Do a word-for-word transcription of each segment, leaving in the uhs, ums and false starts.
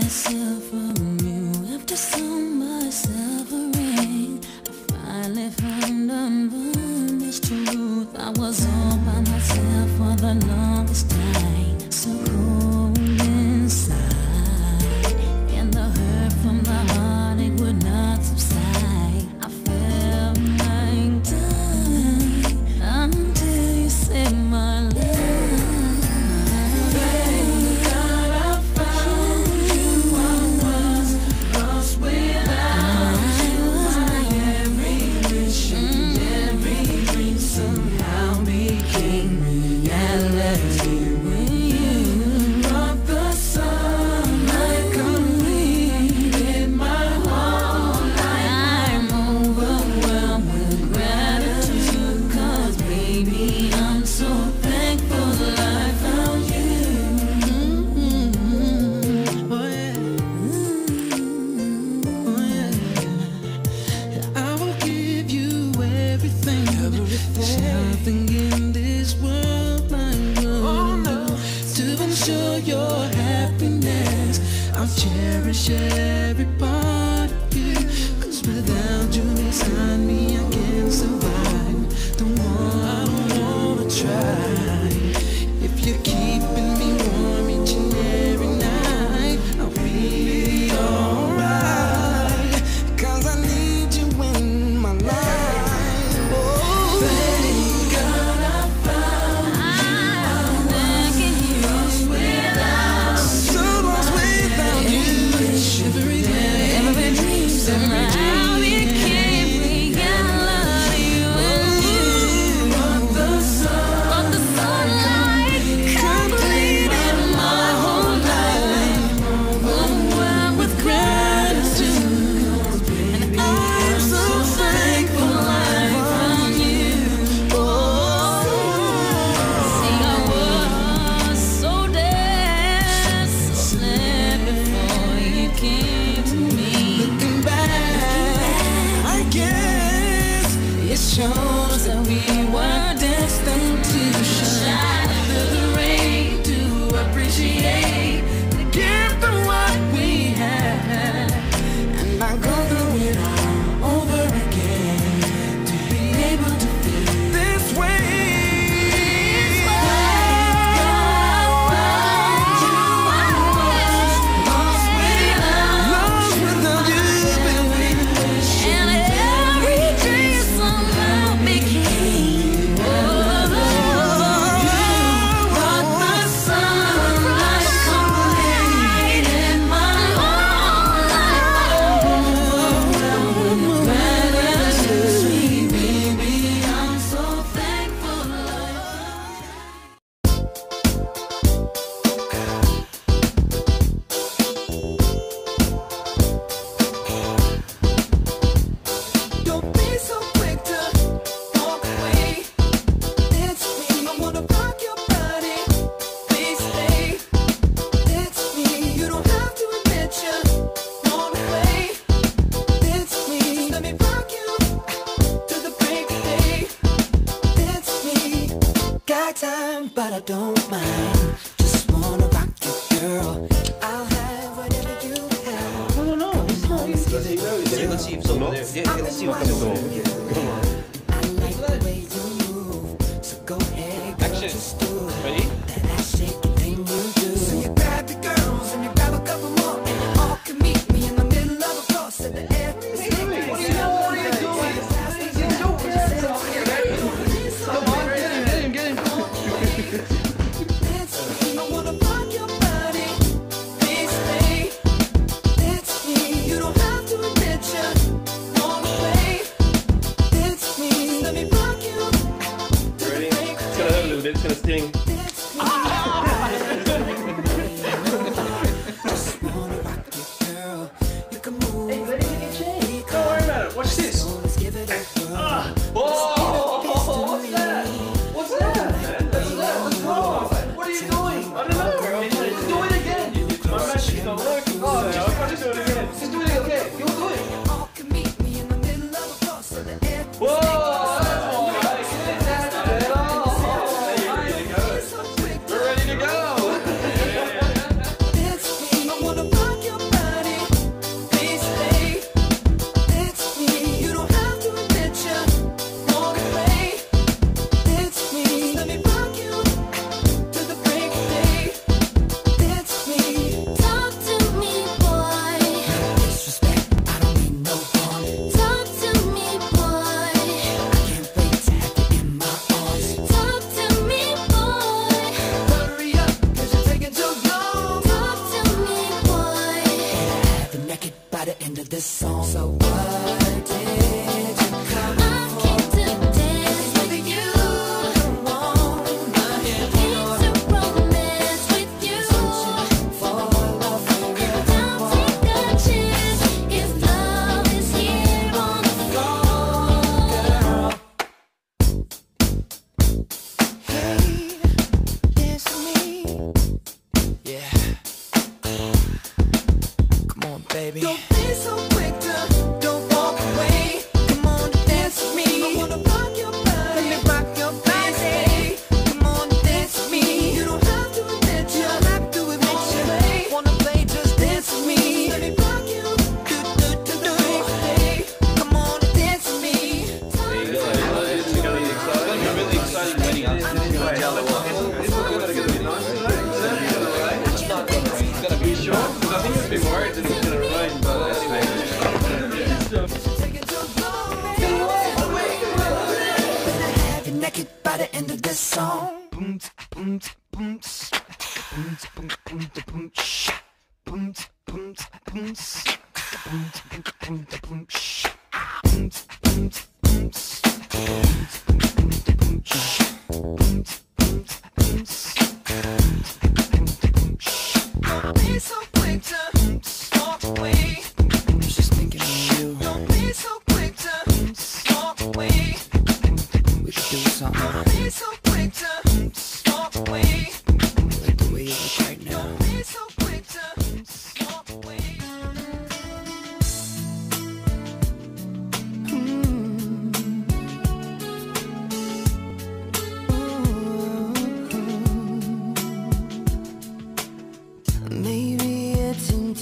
myself from you. After so much suffering, I finally found unvarnished truth. I was all by myself for the longest time, so cold inside, and the hurt from the heart, it would not subside. I felt like dying until you saved my life. Nothing in this world like you. Oh, no. To ensure your happiness, I'll cherish every part of you. Cause without you beside me, I can't survive. Don't want, I don't wanna try. If you're keeping me warm each and every night, I'll be alright. Cause I need you in my life. Shows that we were destined to shine through the rain, to appreciate the gift of what we had, and I go through it all over again to be able to feel this way. Time, but I don't mind. Just wanna rock you, girl. I'll have whatever you have. No, no, no. Let's see if someone there. Yeah, let's see what comes on. I like the way you move, so go ahead, girl, Action. just do it. Ready? That ass shaking thing you do. So you grab the girls and you grab a couple more, and you all can meet me in the middle of a cross in the air. What are you doing? What are you doing? It's gonna sting. this song. So what did you come for? I came to dance with you. I came to romance with you. For love, for real. And I'll take a chance if love is here on the floor, girl. Hey, dance with me. Yeah. Come on, baby. Don't be so quick to, don't walk away. Come on, dance with me. I wanna rock your body. Let me rock your body. Come on, dance with me. You don't have to admit you. Don't have to admit you. Wanna play, just dance with me. Let me rock you. Do, do, do, do. Hey, come on, dance with me. There you go. It's gonna be exciting. It's a really exciting wedding. It's gonna be like the other one. It's gonna be nice today. It's not gonna rain. It's gonna be short. I think it's a bit worried that it's gonna rain, but anyway. Take it to glory. Gonna have you naked by the end of this song. Boom, boom, boom, boom, boom, boom, boom, boom, boom, boom, boom, boom, boom, boom, boom, boom. Don't be so quick to walk away. I was just thinking of you. Don't be so quick to walk away. We could do something. Don't be so quick to walk away. Like the way you look right now. Don't be so quick to walk away. Maybe it's in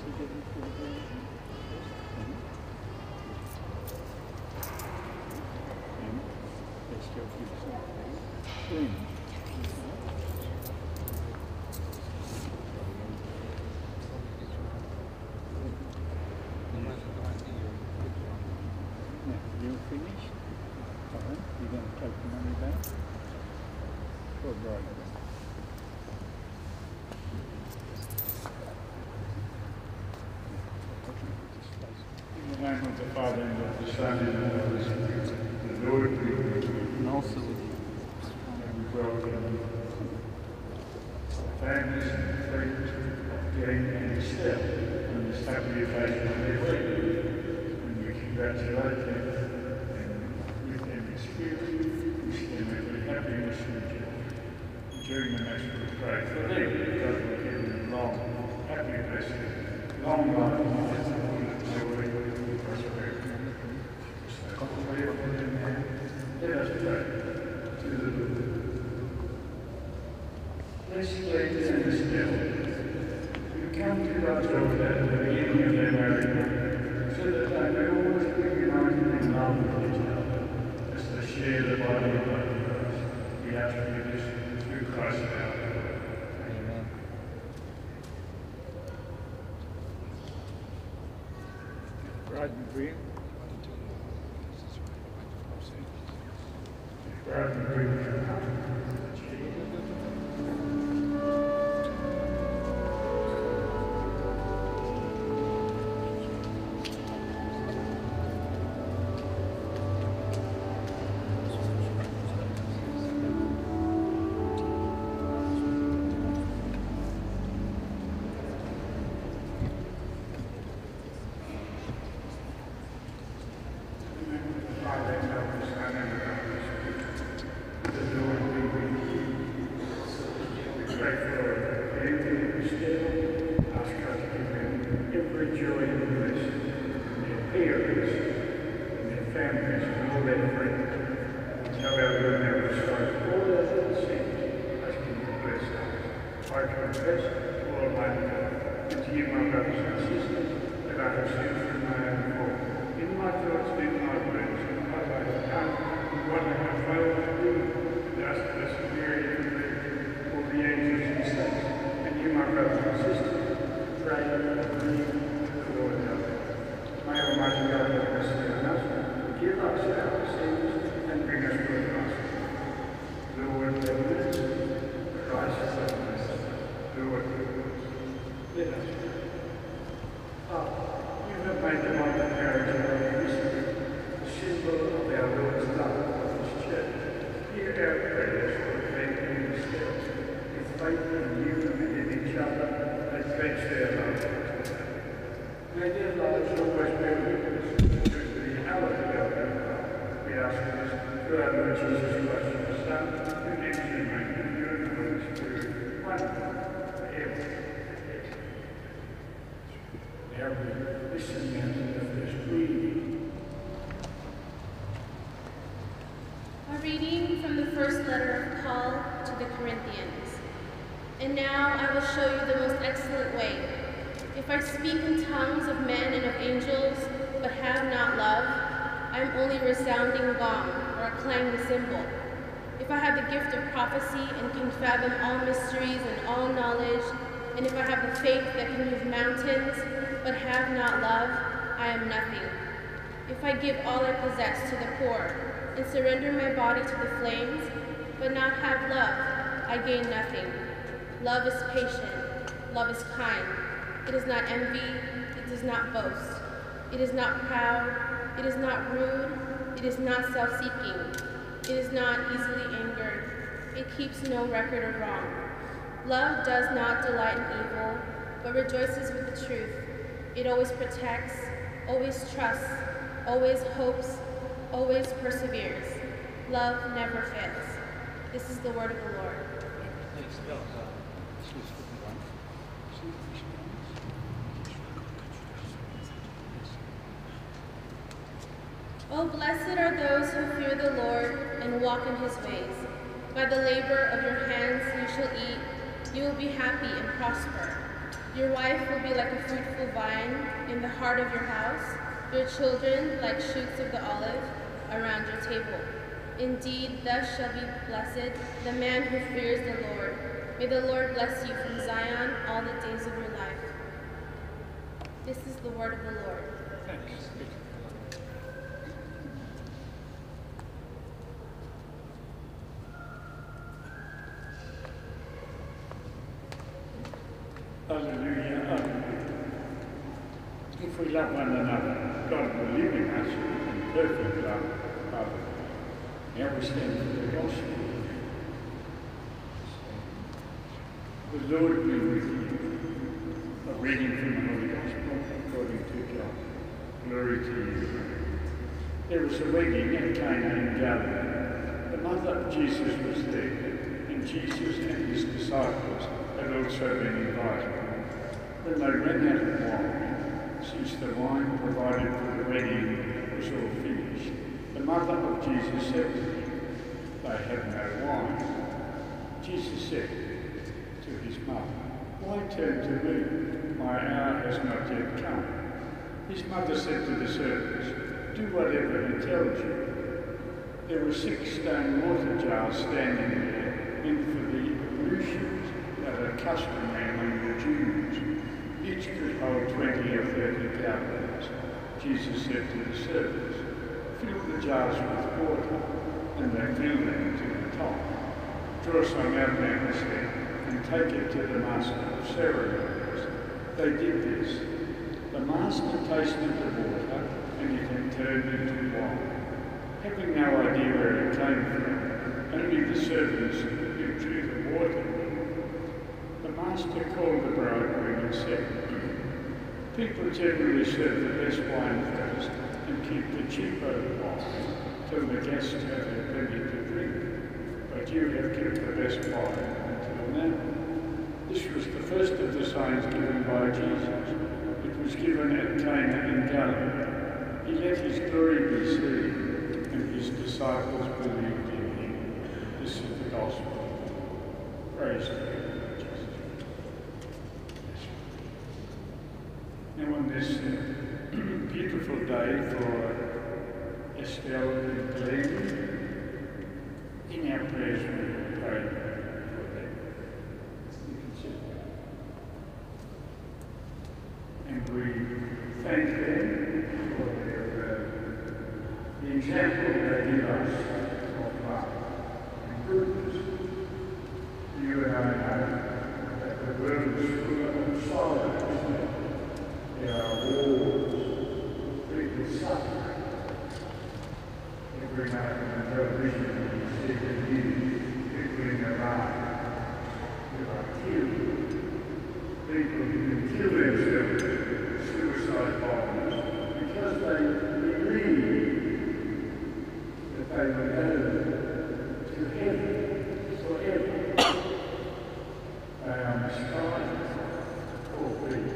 You're finished? Fine. You're going to take the money back? Or bribe it? In the name of the Father, and of the Son, and of the Holy Spirit, the Lord be with you. And also with you. And welcome families and friends of Jane and Stella on this happy occasion of their wedding. And we congratulate them and with them experience, wish them every happiness and joy. During the Mass we pray for them, God will give them long, happy blessing, long life, and joy and prosperity. So, let us pray to the Lord. Blessed ladies and Stella, you come to our children at the beginning of their marriage life, so that they may always be united in love with each other, as they share the body of Christ. We ask for this through Christ our Lord. Amen. Bride and groom. Bride and groom come up. A reading from the first letter of Paul to the Corinthians. And now I will show you the most excellent way. If I speak in tongues of men and of angels, but have not love, I am only a resounding gong or a clanging cymbal. If I have the gift of prophecy and can fathom all mysteries and all knowledge, and if I have the faith that can move mountains, but have not love, I am nothing. If I give all I possess to the poor, and surrender my body to the flames, but not have love, I gain nothing. Love is patient, love is kind. It is not envy, it does not boast. It is not proud, it is not rude, it is not self-seeking. It is not easily angered, it keeps no record of wrong. Love does not delight in evil, but rejoices with the truth. It always protects, always trusts, always hopes, always perseveres. Love never fails. This is the word of the Lord. Oh, blessed are those who fear the Lord and walk in his ways. By the labor of your hands you shall eat. You will be happy and prosper. Your wife will be like a fruitful vine in the heart of your house, your children like shoots of the olive around your table. Indeed, thus shall be blessed the man who fears the Lord. May the Lord bless you from Zion all the days of your life. This is the word of the Lord. Thanks. Hallelujah. Hallelujah. If we love one another, God will live in us in perfect love. Hallelujah. Now we stand for the gospel. The Lord be with you. A reading from the Holy Gospel according to John. Glory to you. There was a wedding at Cana in Galilee. The mother of Jesus was there, and Jesus and his disciples had also been invited. When they ran out of wine, since the wine provided for the wedding was all finished, the mother of Jesus said to him, "They have no wine." Jesus said to his mother, "Why turn to me? My hour has not yet come." His mother said to the servants, "Do whatever he tells you." There were six stone water jars standing there, meant for the ablutions that are customary among the Jews. Each could hold twenty or thirty gallons. Jesus said to the servants, "Fill the jars with water," and they filled them to the top. "Draw some out now," he said, "and take it to the master of ceremonies." They did this. The master tasted the water, and it had turned into wine. Having no idea where it came from, only the servants who drew the water knew. The master called the bridegroom and said, "People generally serve the best wine first and keep the cheaper wine till the guests have had plenty to drink. But you have kept the best wine until now." This was the first of the signs given by Jesus. It was given at Cana in Galilee. He let his glory be seen, and his disciples believed in him. This is the gospel. Praise to you, Jesus. Now on this uh, beautiful day for Stella and Glenn, in our prayers we will pray for them. You can sit down. And we thank them for their, uh, the example they give us of love and goodness. You and I know that the world is full of sorrow, isn't it? There are wars, people suffer. Every night on the television you see the news, people in Iran who are killed, people who kill themselves, suicide bombers, because they believe that they will go to heaven forever. They are misguided, poor people.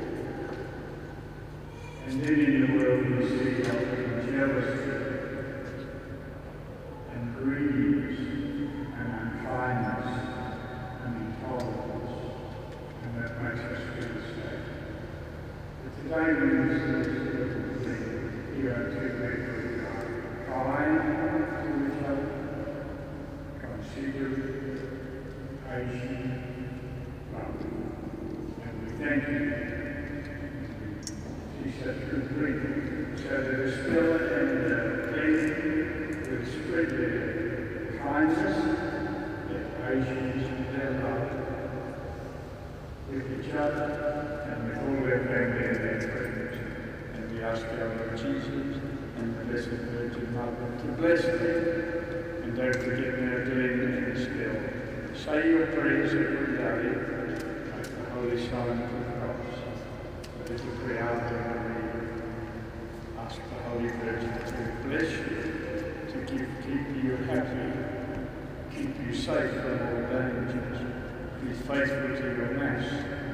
And then in the world we see often jealousy and greed and unkindness and intolerance, and that makes us feel safe. But today we see this little thing. Here are two people who are kind to each other, considerate, patient, loving. And we thank you. She said through grief, so that Stella and uh, Glenn would spread their kindness, their patience, and their love with each other and with all their family and their friends. And we ask our Lord Jesus and the Blessed Virgin Mother to bless them. And don't forget now, Glenn and Stella, say your prayers every day, like the holy sign of the cross. That if we are there, ask the Holy Virgin to bless you, to keep, keep you happy, keep you safe from all dangers, be faithful to your Mass,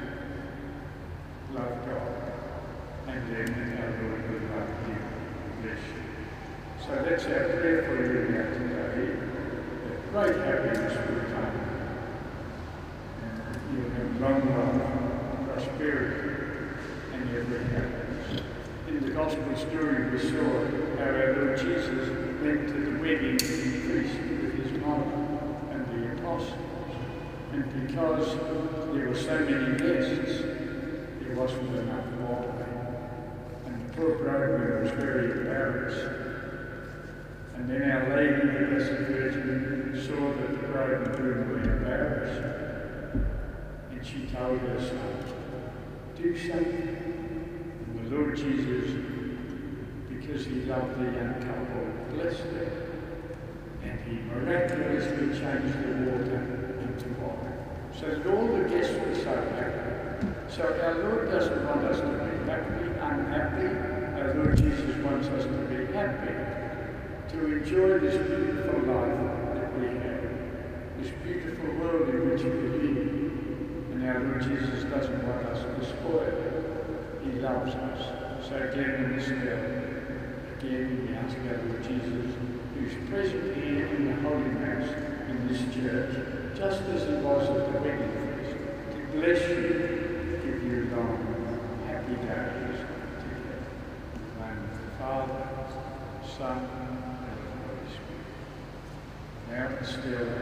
love God, and then our Lord will love you, bless you. So that's our prayer for you now today, that great happiness will come, and you'll have long life, prosperity, Spirit and every happiness. In the Gospel story we saw how our Lord Jesus went to the wedding feast with his mother and the apostles. And because there were so many guests, there wasn't enough wine. And the poor bridegroom was very embarrassed. And then Our Lady, the Blessed Virgin, saw that the bride and groom were embarrassed. And she told her son, do something. And the Lord Jesus, because he loved the young couple, blessed them. And he miraculously changed the water into wine. So that all the guests were so happy. So our Lord doesn't want us to be happy, unhappy. Our Lord Jesus wants us to be happy, to enjoy this beautiful life that we have, this beautiful world in which we live. And our Lord Jesus doesn't want us to spoil it. He loves us. So again in this day, again we ask our Lord Jesus, who's present here in the Holy Mass in this church, just as he was at the wedding feast, to bless you, give you long, happy days together. In the name of the Father, Son, and the Holy Spirit. Now to Stella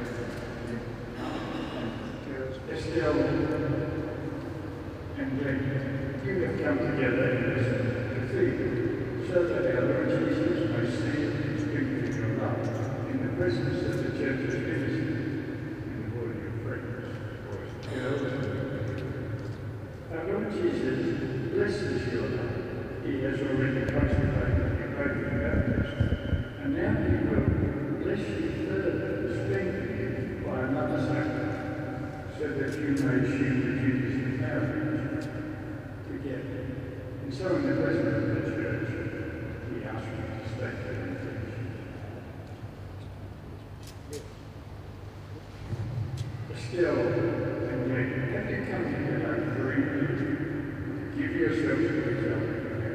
and Stella and Glenn, you have come together in this cathedral so that our Lord Jesus may see and speak to your love in the presence of the church's ministry and the body of friends. Our Lord Jesus blesses your love. He has already consecrated you both in baptism, and now he will bless you further and strengthen you by another sacrament, so that you may assume the duties of marriage together. And so in the presence of the church, we ask you to stay there and finish. Still, and Glenn, have you come together for evening to give yourselves to each other?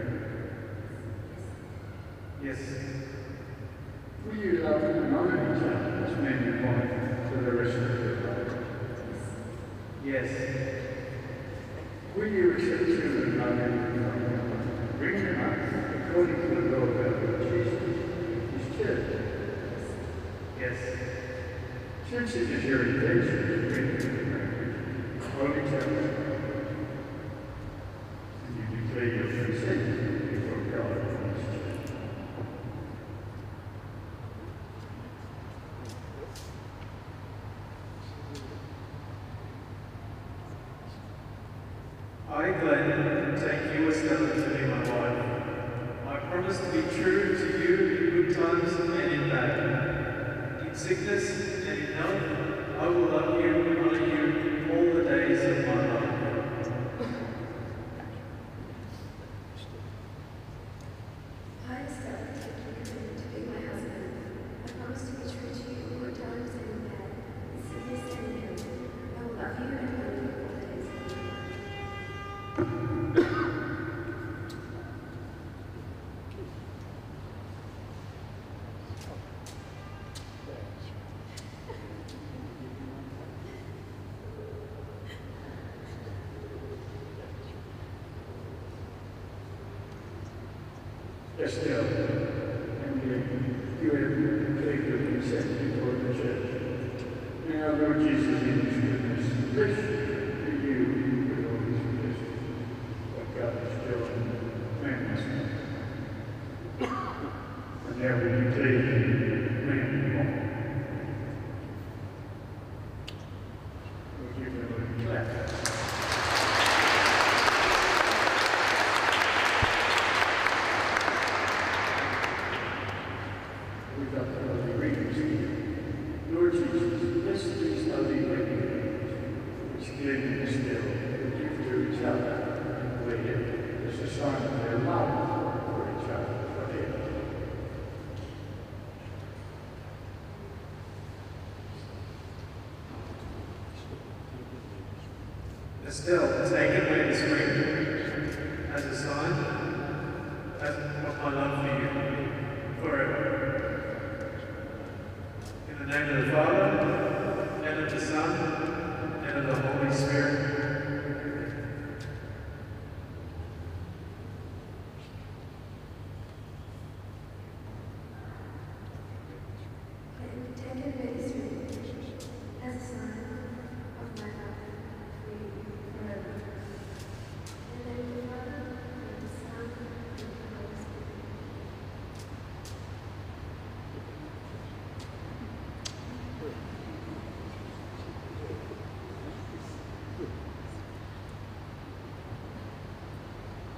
Yes. Will you love and honour each other as man and wife for the rest of your life? Yes. Will you accept children loving and bring them up according to the law of our Lord Jesus, his church? Yes. Since it is your intention to bring them to hold each other, and you declare your consent before God and his church. I, Glenn, take you, Stella, to be my wife. I promise to be true to you in good times and in bad. In sickness and in health, I will love you and honour you all the days of my life. I, Stella, take you to be my husband. I promise to be true to you in good times and in bad. In sickness and in health, I will love you and honour you all the days of my life. Estelle, and you have declared your consent before the church. May our Lord Jesus in his goodness bless you with all his blessings. What God has chosen, man must not. And now will you take man on? We'll give them a clap. We've got the holy readings here. Lord Jesus, bless these holy readings, which Glenn and Stella will give to each other and wear as a sign of their love for each other forever. Estelle, take and wear this ring as a sign of my love for you forever. In the name of the Father, and of the Son, and of the Holy Spirit.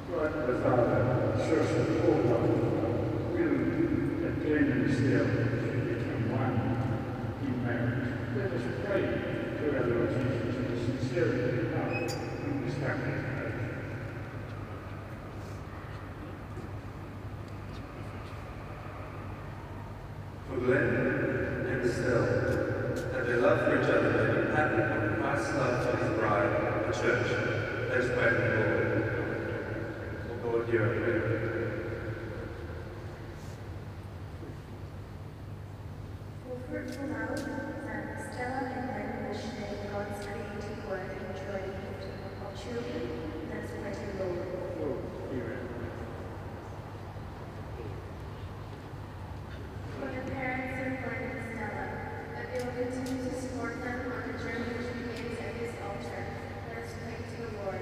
God the Father, source of all life, will that Glenn and Stella should become one in marriage. Let us pray to our Lord Jesus in the sincerity of heart and the sacrament of faith. For Glenn and Stella, that their love for each other may be patterned on Christ's love for his bride, the church. Let us pray to the Lord. Lord, hear our prayer. For fruitful love, that Stella and Glenn will share God's creative work and joy the gift of children. Let us pray to the Lord. Lord, hear our For the parents of Glenn and Stella, that they will continue to support them on the journey which begins at this altar. Let us pray to the Lord.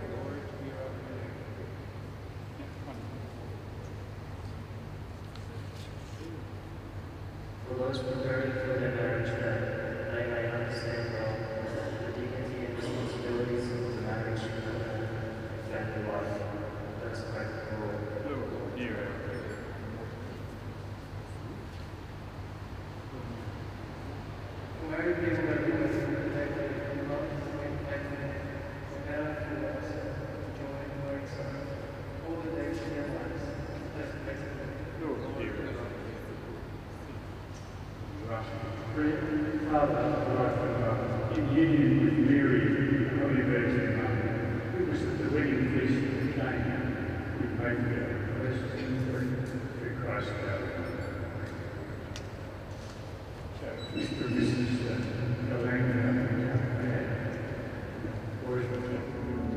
For those preparing for their marriage bed, they may understand well the dignity and responsibilities of the marriage and family life. Let us pray to the Lord. Lord, hear our prayer. For married people that live with protected and love and faithful, prepare for us, joy and glory sorrow, all the days of their lives. Let us pray to the Lord. Lord, hear our prayer. Pray, Father, life and love, in union with Mary, the Holy Virgin Mother, who was at the wedding feast of Cana, we make her blessed and free through Christ our Lord. So, Mister and Missus Galanga, boys with them.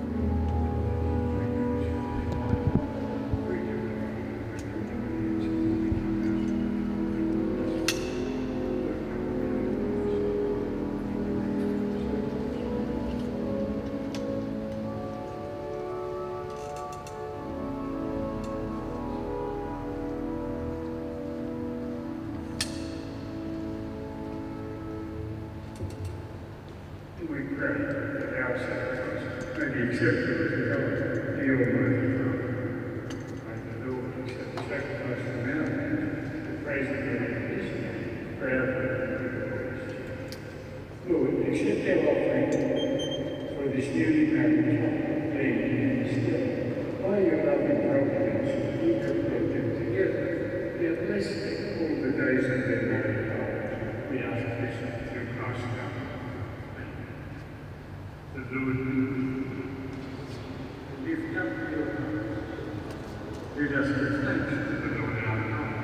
We pray that our sacrifice may be acceptable to God, the Almighty Father. May the Lord accept the sacrifice from our hands, the praise of your name this day, for our good. Lord, accept our offering for this newly married couple, Glenn and Stella. By your loving providence, you have brought them together. We have blessed them all the days of their married life. We ask this through Christ our Lord. The Lord lift up your hearts. Let us give thanks to the Lord our God.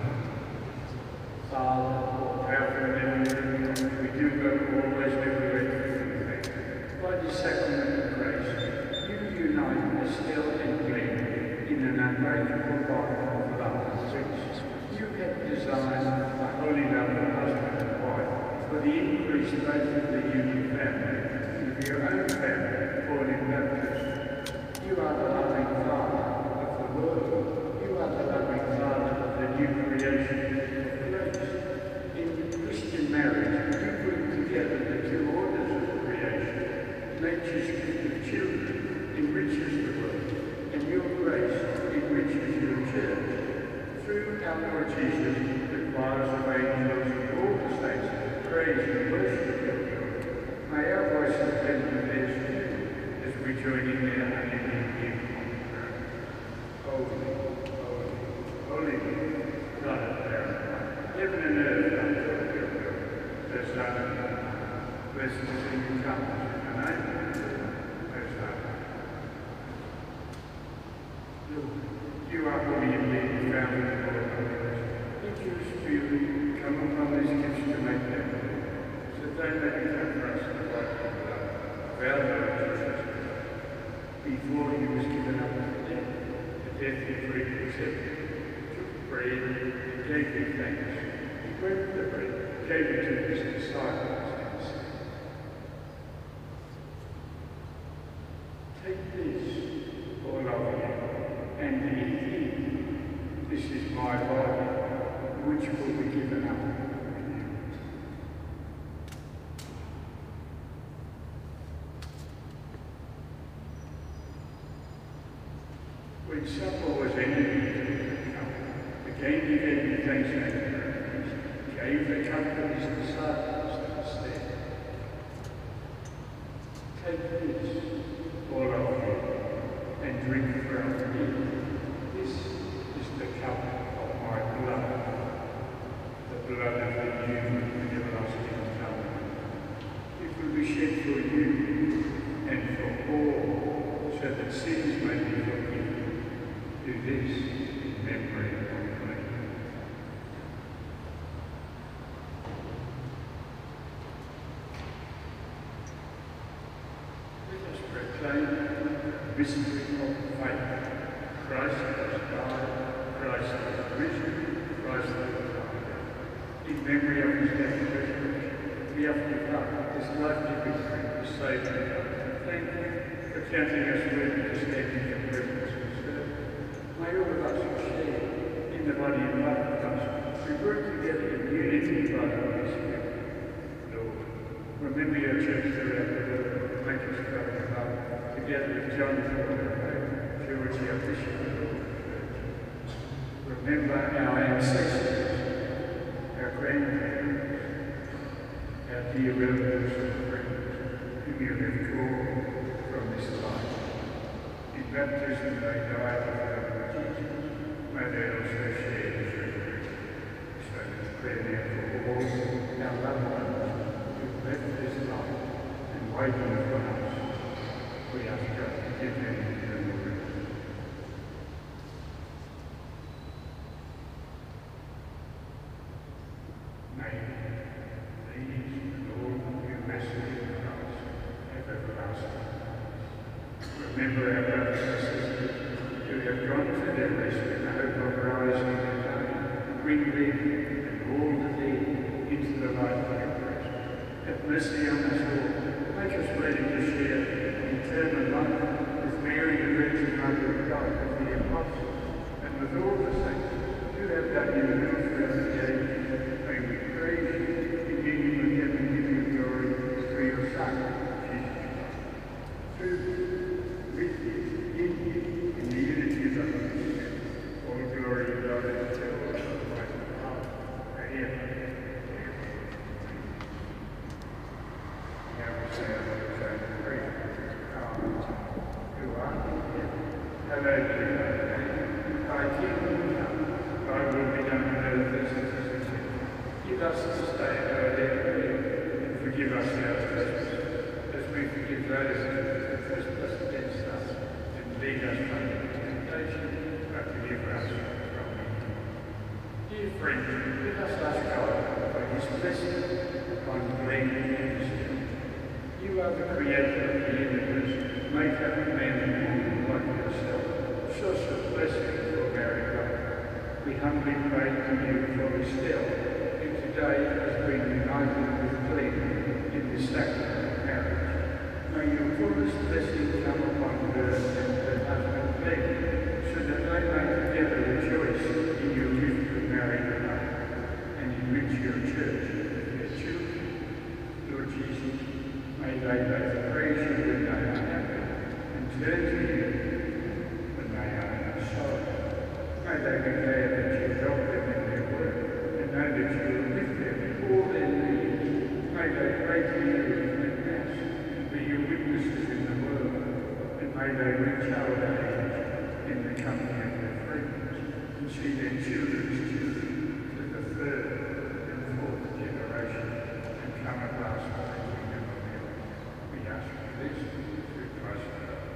Father, powerful and everything, we do go always everywhere to faith. By this sacrament of grace, you unite Stella and Glenn in an unbreakable bond of love, which you have designed the holy love of husband and wife for the increase both of the human family. Your own family, born in baptism. You are the loving Father of the world. You are the loving Father of the new creation of grace. In Christian marriage, you bring together the two orders of creation. Nature's gift of children enriches the world, and your grace enriches your church. Through our Lord Jesus, the choirs of angels and all the saints praise and worship you. May our voices bend to theirs too, as we join in their unending hymn. Holy, holy, holy, God of power, heaven and earth are filled with your will. Hosanna, blessed is he who comes in the name of the Lord. Hosanna. Lord, you are holy indeed, found in the Lord of holiness. Let your Spirit come upon these gifts to make them so that they may become for us the light of the love of our Lord Jesus Christ. Before he was given up to death, the death he freely accepted, took bread and gave you thanks. He broke the bread, gave it to his disciples, and said, "Take this, all of you, and eat it. This is my body, which will be given up for you." When supper was ended, again he gave thanks and praise, gave the cup to his disciples and said, "Take this, all of you, and drink from it. This is the cup of my blood, the blood of the new and everlasting covenant. It will be shed for you and for all, so that sins may be forgiven. Do this in memory of me." Let us proclaim the mystery of faith. Christ has died, Christ has risen, Christ has died. In memory of his death and resurrection, we offer up this life-giving drink, the Saviour. Thank you for counting us worthy to stand in your presence and serve. May all of us share in the body and blood of Christ. We work together in unity by the Holy Spirit. Lord, remember your church throughout the world. Make us come in love, together with John Paul and George, our Bishop of the Lord Church. Remember our ancestors, our grandparents, our dear relatives and friends, whom you have called from this life. In baptism they died with the Lord Jesus. May they also share his resurrection. So let's pray now for all our loved ones who have left this life and waiting for us. We ask God to give them eternal rest. May these and all who rested in Christ have everlasting peace. Remember our brothers and sisters who have gone to their rest in the hope of rising again. Bring them and all the dead into the light of your presence. Have mercy on us all. Make us ready to share eternal life with Mary, the Virgin Mother of God, with the apostles, and with all the saints who have done your will throughout the ages. May we praise you in union with them and give you glory through your Son, Jesus Christ. Through you, with you, in you, in the unity of the Holy Spirit, all glory and honor and power to the Almighty Father, forever. Now we say our Lord's Own prayer. Our Father, who art in heaven, hallowed be thy name. Thy kingdom come, thy will be done on earth as it is in heaven. Give us this day our daily bread, and forgive us our trespasses, as we forgive those who trespass against us. And lead us not into temptation, but deliver us from evil. Dear friends, let us ask God for his blessing upon Glenn and Stella. You are the creator of the universe, maker of man and woman like yourself. Show us a blessing for married life. We humbly pray to you for Stella, who today has been united with Glenn in the sacrament of marriage. May your fullest blessing come upon her and her husband Glenn, so that they may together rejoice in your gift of married life and enrich your church with their children. Lord Jesus, may they both praise you when they are happy and turn to you when they are in sorrow. May they be glad that you help them in their work and know that you will lift them in all their needs. May they pray to you in mass and be your witnesses in the world. And may they reach old age in the company of their friends and see their children's children to the third and fourth generation and come at last to the kingdom of heaven. We ask for this through Christ our Lord.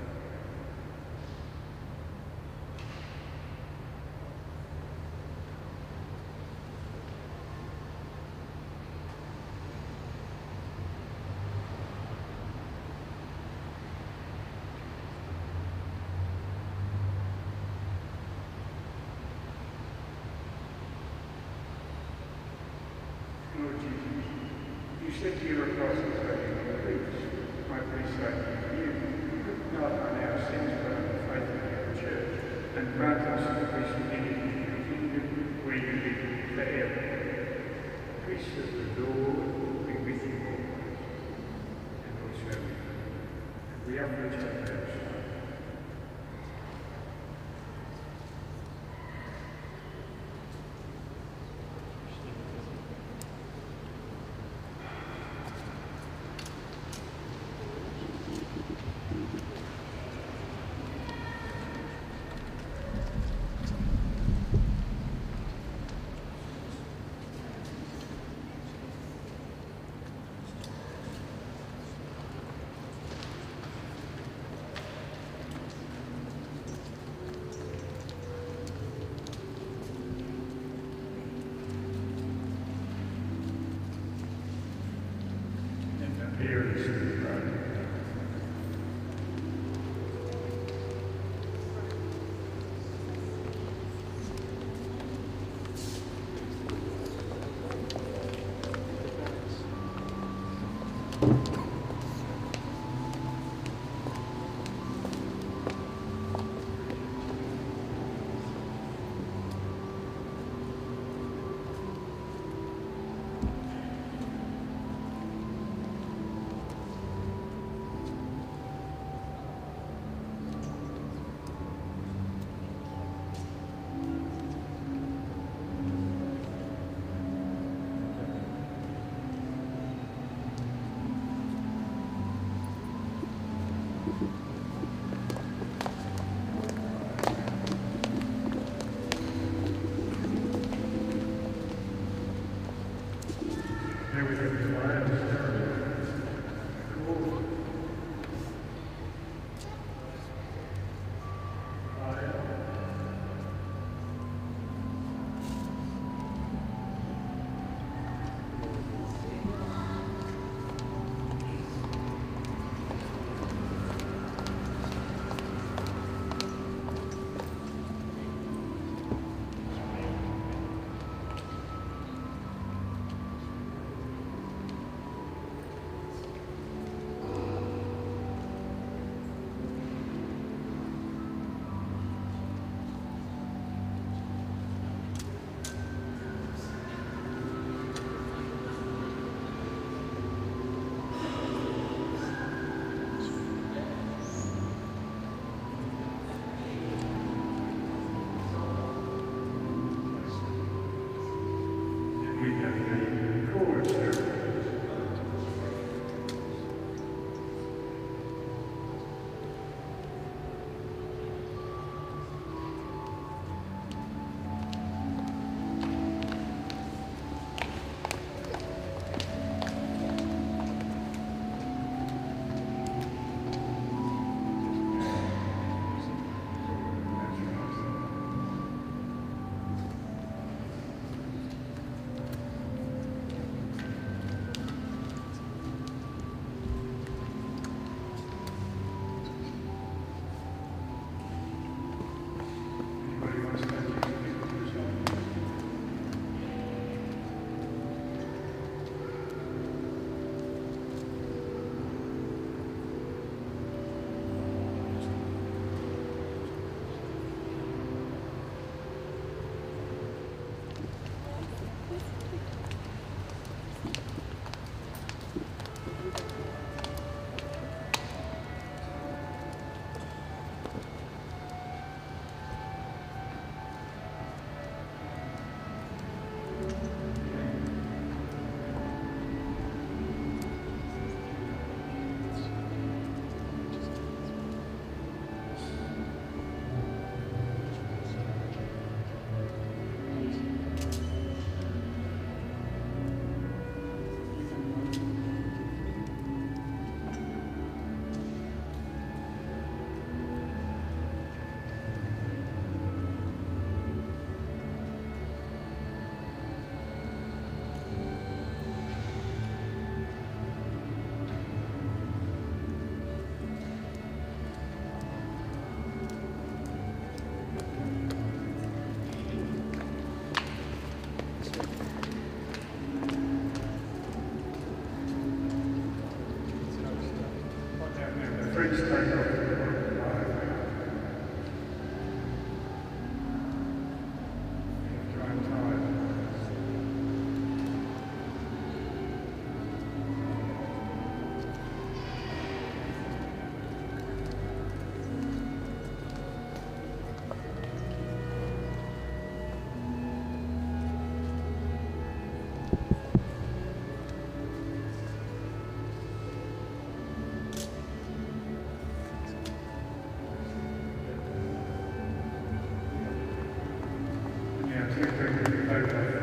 Lord Jesus, you said to your apostles that you would preach. My peace I give you. Look not on our sins, but on the faith of your church, and grant us the peace and unity in your kingdom, where you live forever. The peace of the Lord be with you always, and also with you. We have returned our two things over.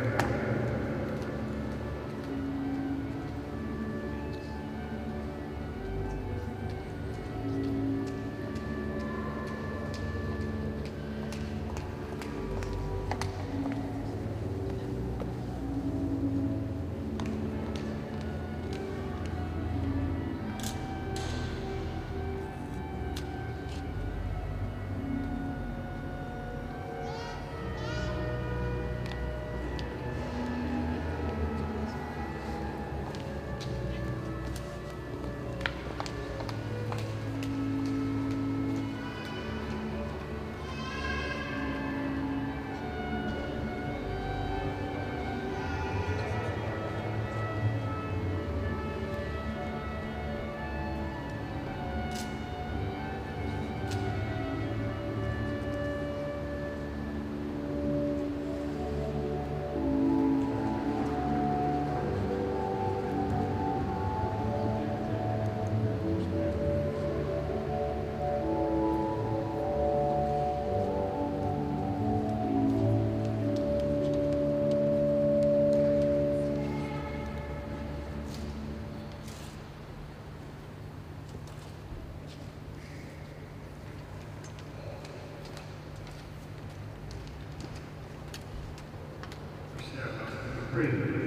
Free.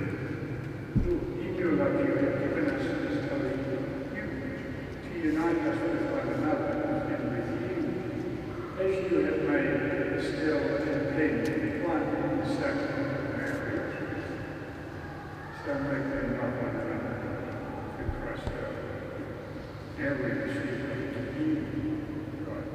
In your love you have given us this holy gift to unite us with one another and with you. As you have made Stella and Ben one in the sacrament of marriage, so make them love one another through Christ our Lord. Now we receive unto you, God.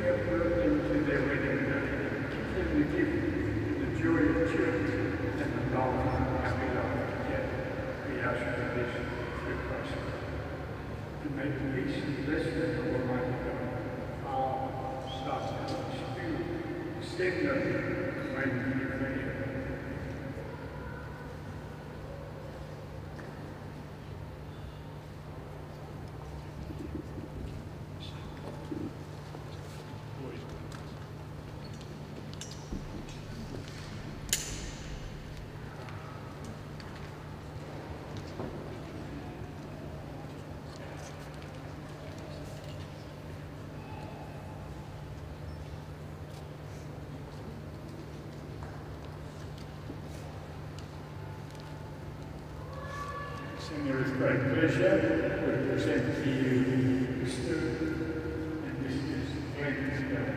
brought them to their wedding day. Give them the gift, the joy of church, and the long, happy life together. We ask for this through Christ. To make peace and blessing of Almighty God, Father, Son, and Spirit, extend them, reign with you forever. And there is great pleasure to present to you Mister and Missus Stella.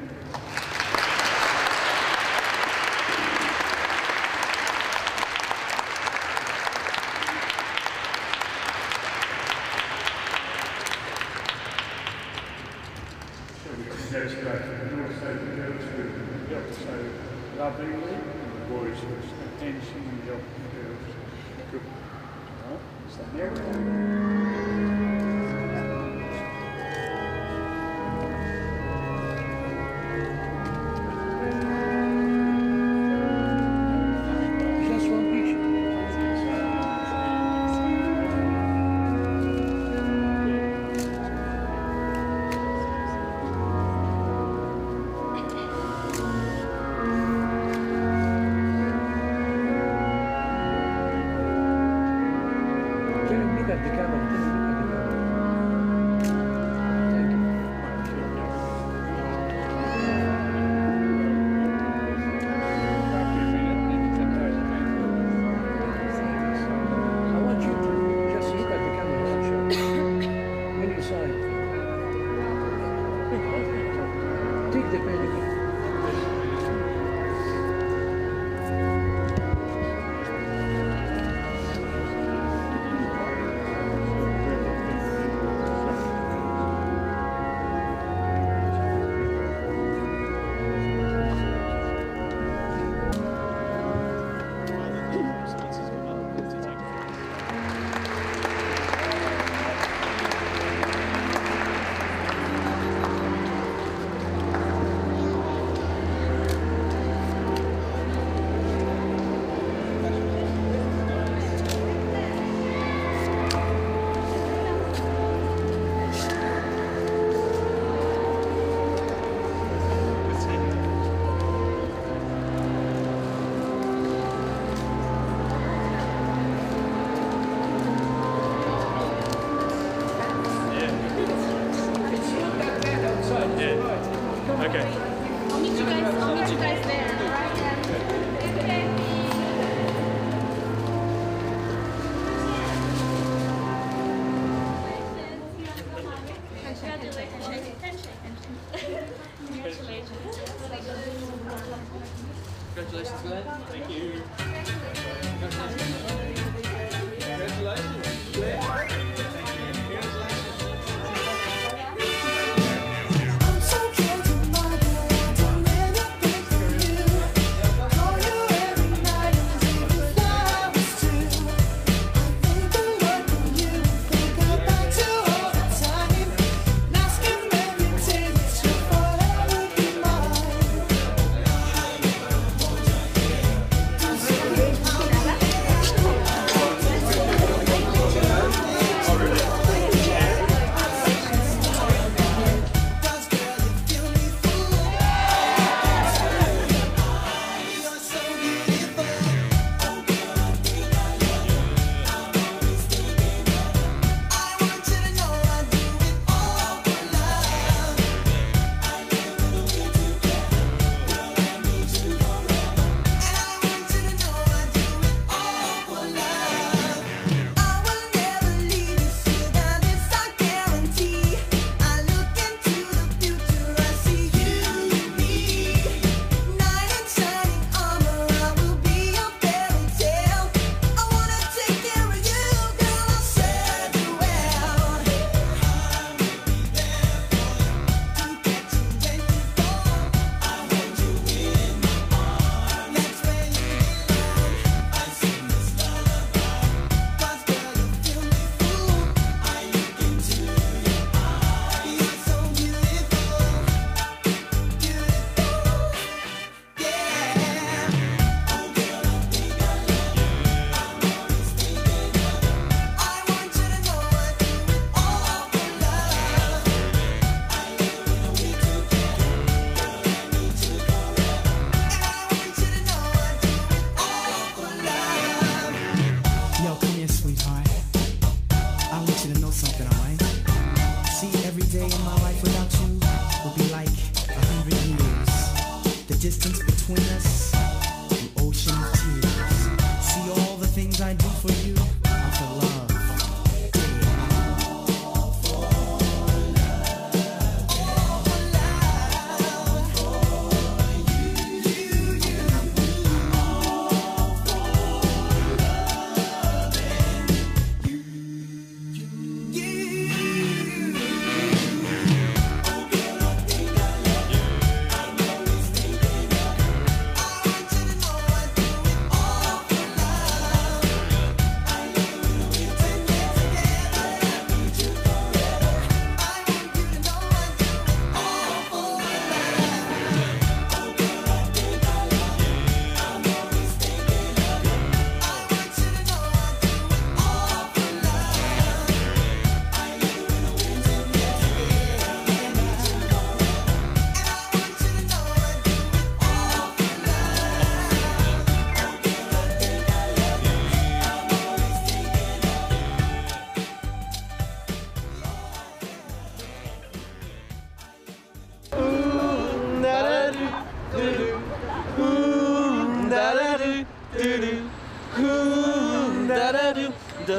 So we congratulate them and also the girls who helped so lovingly, and the boys with attention and helping the girls. Good. Is that there? Just one picture. Look at the camera. Look at the camera. Thank you. I want you to just look at the camera and show when you sign. Take the pen again. Okay. I'll meet you guys. I'll meet you guys there. All right? Okay. Congratulations, Glenn. Thank you. Congratulations. Glenn.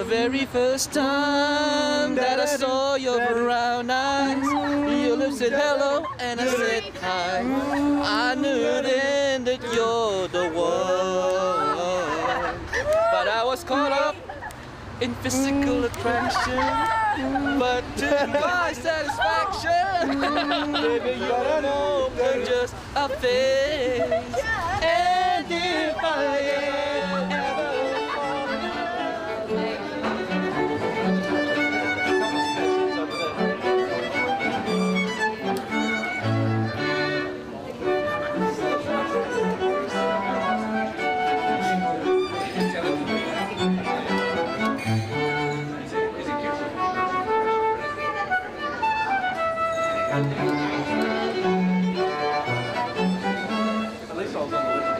very first time that I saw your brown eyes, your lips said hello and I said hi. I knew then that you're the one, but I was caught up in physical attraction, but to my satisfaction, baby, you don't open just a face. And if I ever At least I was on the list.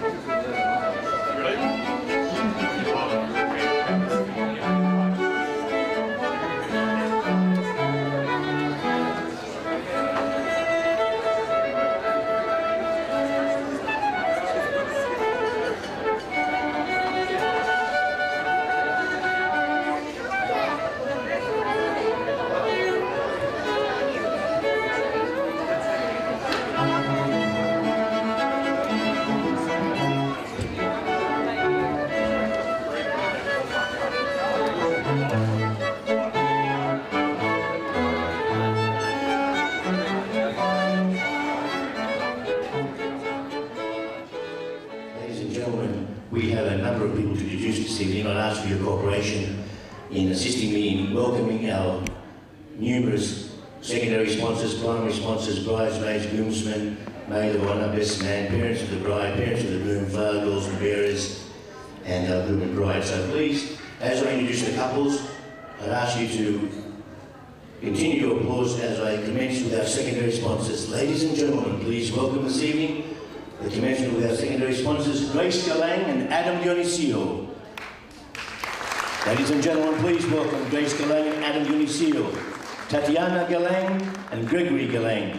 We have a number of people to introduce this evening. I'd ask for your cooperation in assisting me in welcoming our numerous secondary sponsors, primary sponsors, bridesmaids, groomsmen, maid of honour, best man, parents of the bride, parents of the groom, father, girls and bearers, and our groom and bride. So please, as I introduce the couples, I'd ask you to continue your applause as I commence with our secondary sponsors. Ladies and gentlemen, please welcome this evening the commencement with our secondary sponsors, Grace Galang and Adam Dionisio. Ladies and gentlemen, please welcome Grace Galang and Adam Dionisio, Tatiana Galang and Gregory Galang,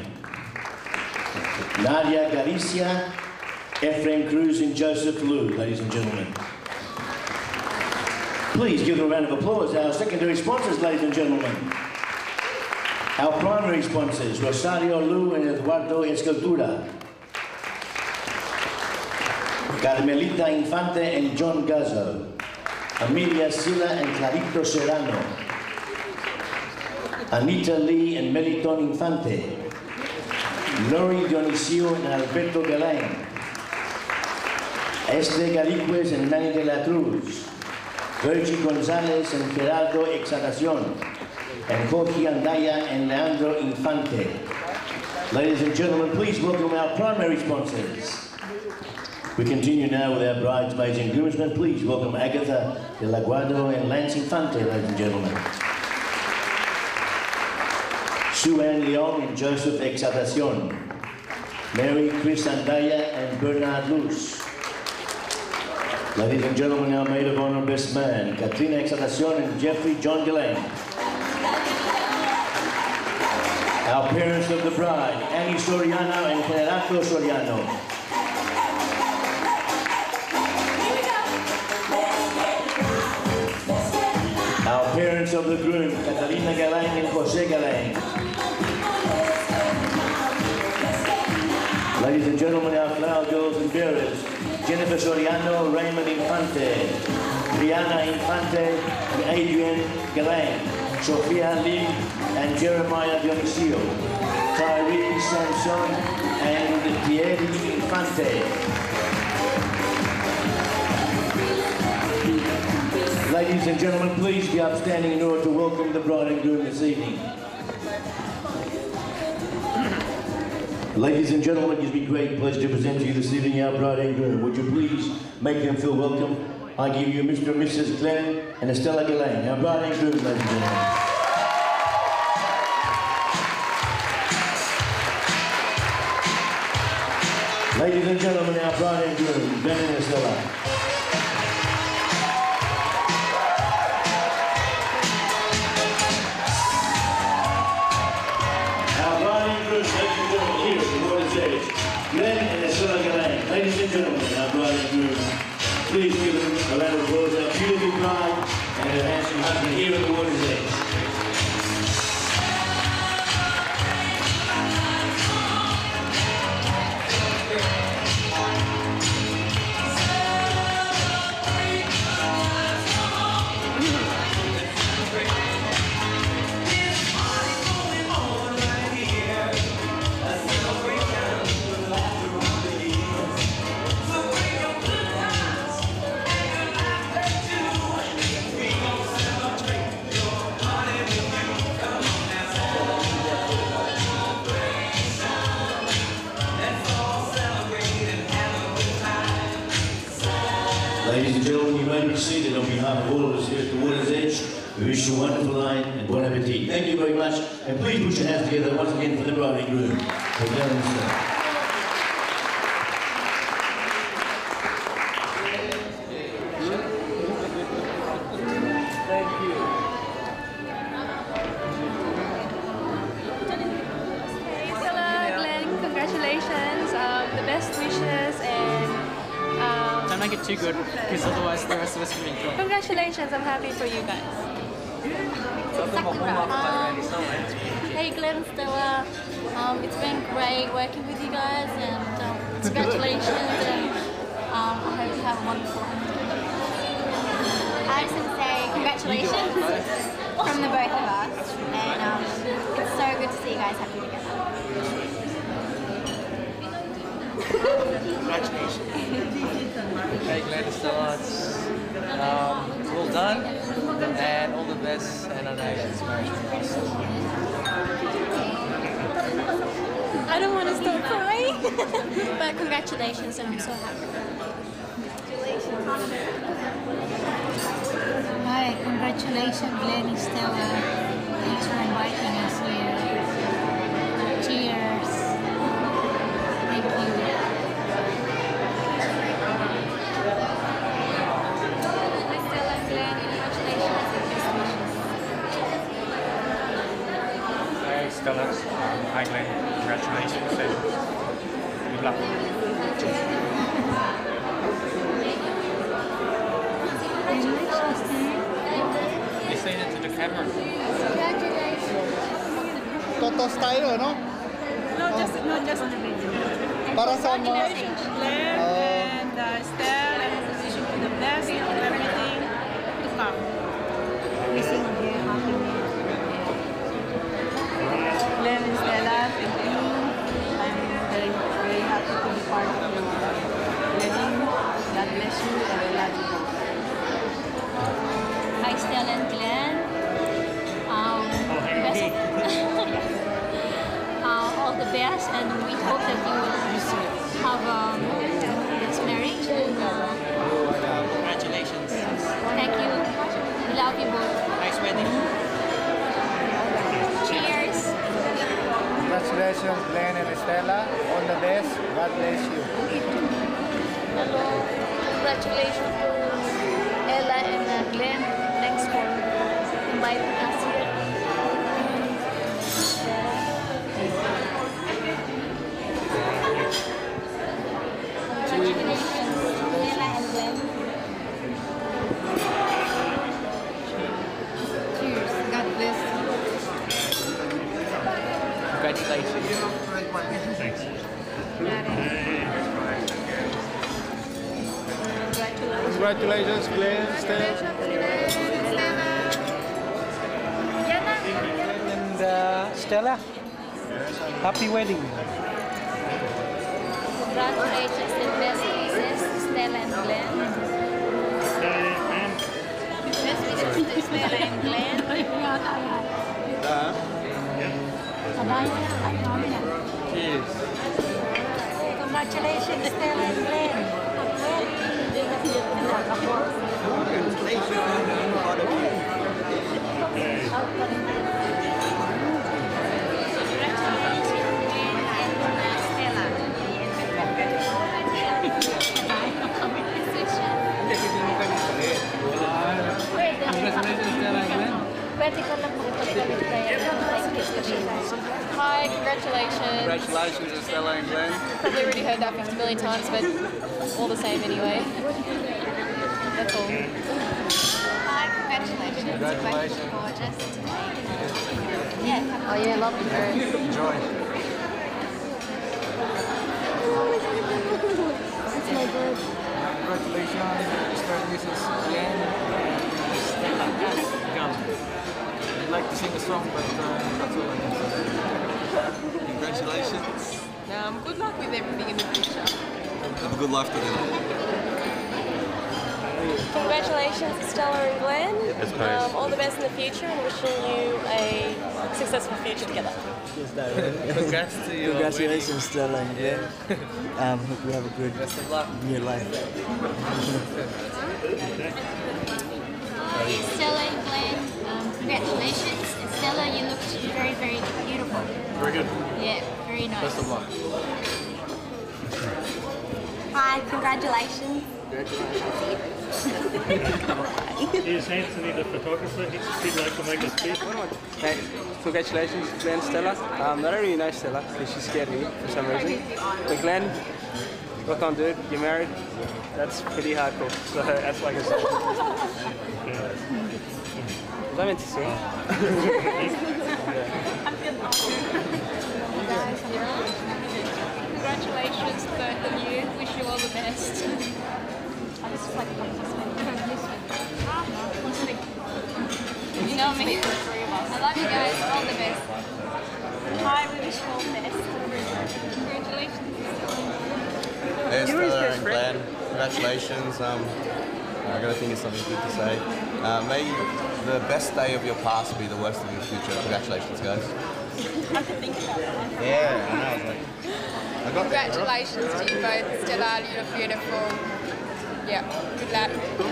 Nadia Galicia, Ephraim Cruz and Joseph Liu, ladies and gentlemen. Please give them a round of applause, our secondary sponsors, ladies and gentlemen. Our primary sponsors, Rosario Liu and Eduardo Escultura, Carmelita Infante and John Gazzo, Amelia Silla and Clarito Serrano, Anita Lee and Meliton Infante, Lori Dionisio and Alberto Galang, Este Gariquez and Manny de la Cruz, Virgie Gonzalez and Gerardo Exaltacion, and Jorge Andaya and Leandro Infante. Ladies and gentlemen, please welcome our primary sponsors. We continue now with our bridesmaids and groomsmen. Please welcome Agatha de la Guardo and Lance Infante, ladies and gentlemen. Sue Ann Leong and Joseph Exaltacion, Mary Chris Andaya and Bernard Luz. Ladies and gentlemen, our maid of honor best man, Katrina Exaltacion and Jeffrey John Galang. Our parents of the bride, Annie Soriano and Generato Soriano. Our parents of the groom, Catalina Galang and Jose Galang. Ladies and gentlemen, our flower girls and bearers, Jennifer Soriano, Raymond Infante, Brianna Infante and Adrian Galang, Sofia Lim and Jeremiah Dionisio, Tyree Samson and Thierry Infante. Ladies and gentlemen, please be upstanding in order to welcome the bride and groom this evening. Ladies and gentlemen, it gives me great pleasure to present to you this evening our bride and groom. Would you please make them feel welcome? I give you Mister and Missus Glenn and Stella Galang, our bride and groom, ladies and gentlemen. Ladies and gentlemen, our bride and groom, Ben and Stella. Glenn and Stella Galang. Ladies and gentlemen, our bride and groom, please give them a round of applause, our beautiful bride and her handsome husband. Ladies and gentlemen, you may be seated on behalf of all of us here at the Water's Edge. We wish you a wonderful night and bon appetit. Thank you very much, and please put your hands together once again for the bride and groom. For Glenn and Stella. Congratulations, um, the best wishes, and um, don't make it too good because otherwise the rest of us can be in trouble. Congratulations, I'm happy for you guys. Um, hey Glenn, Stella, um, it's been great working with you guys, and um, congratulations, and um, I hope you have a wonderful honeymoon. I just want to say congratulations from the both of us, and um, it's so good to see you guys happy together. Congratulations. Hey Glenn and Stella, it's um, well done, and all the best, and I know it's marriage awesome. I don't want to stop crying, but congratulations, and I'm so happy. Hi, congratulations Glenn and Stella. Thanks for inviting us here. Cheers. Thank you. Stella, hi Glenn, congratulations and good luck. They say that to the camera. Totos tayo, no? No, just, no, just on the video. Para sa mga... Glenn and uh, Stella, and position to the best of everything to come. Wishing you a happy new year. Glenn and Stella, thank you. I'm very, very happy to be part of your wedding. God bless you, and I love you both. Hi Stella and Glenn. Um, best of, uh, all the best, and we hope that you will have um, this marriage. And, uh, Congratulations. thank you. We love you both. Nice wedding. Cheers. Congratulations Glenn and Stella. All the best. God bless you. Hello, congratulations to Ella and uh, Glenn. Thanks for inviting us here. Congratulations, Stella and Glenn. Cheers. God bless you. Congratulations. Thanks. Congratulations Glenn, Stella. And uh, Stella, happy wedding. Congratulations and best wishes to Stella and Glenn. Best wishes to Stella and Glenn. Cheers. Congratulations Stella and Glenn. Hi, congratulations. Congratulations, Stella and Glenn. Probably already heard that fifty million times, but all the same anyway. That's all. Hi, congratulations. Congratulations. You're both gorgeous. Yeah. Oh yeah, lovely dress. Enjoy. It's my bird. Congratulations, Mister and Missus Glenn and Stella. Come. I'd like to sing a song, but uh, that's all I can say. Congratulations. Um, good luck with everything in the future. Have a good life together. Congratulations, Stella and Glenn. That's nice. Um, all the best in the future, and wishing you a successful future together. Yes, that right? Congrats to you. Congratulations, Stella and Glenn. Um, hope you have a good Best of luck in your life. Hi, Stella and Glenn. Um, congratulations. And Stella, you looked very, very beautiful. Very good. Yeah, very nice. Best of luck. Hi, congratulations. Here's Anthony, the photographer. He'd like to make a speech. Hey, congratulations, Glenn, Stella. Um, I don't really know Stella because she scared me for some reason. But Glenn, rock on, dude. You're married. That's pretty hardcore. So that's like I said. Was I meant to sing? Congratulations to both of you. Wish you all the best. I just like you know me. I love you guys. All the best. Hi, we wish you all the best. Congratulations. Hey, Stella and Glenn, congratulations. Um, I gotta think of something good to say. Uh, may the best day of your past be the worst of your future. Congratulations, guys. I can think about that. Yeah, I know. I was like, I got Congratulations to you both. Stella, you look beautiful. Yeah, good luck.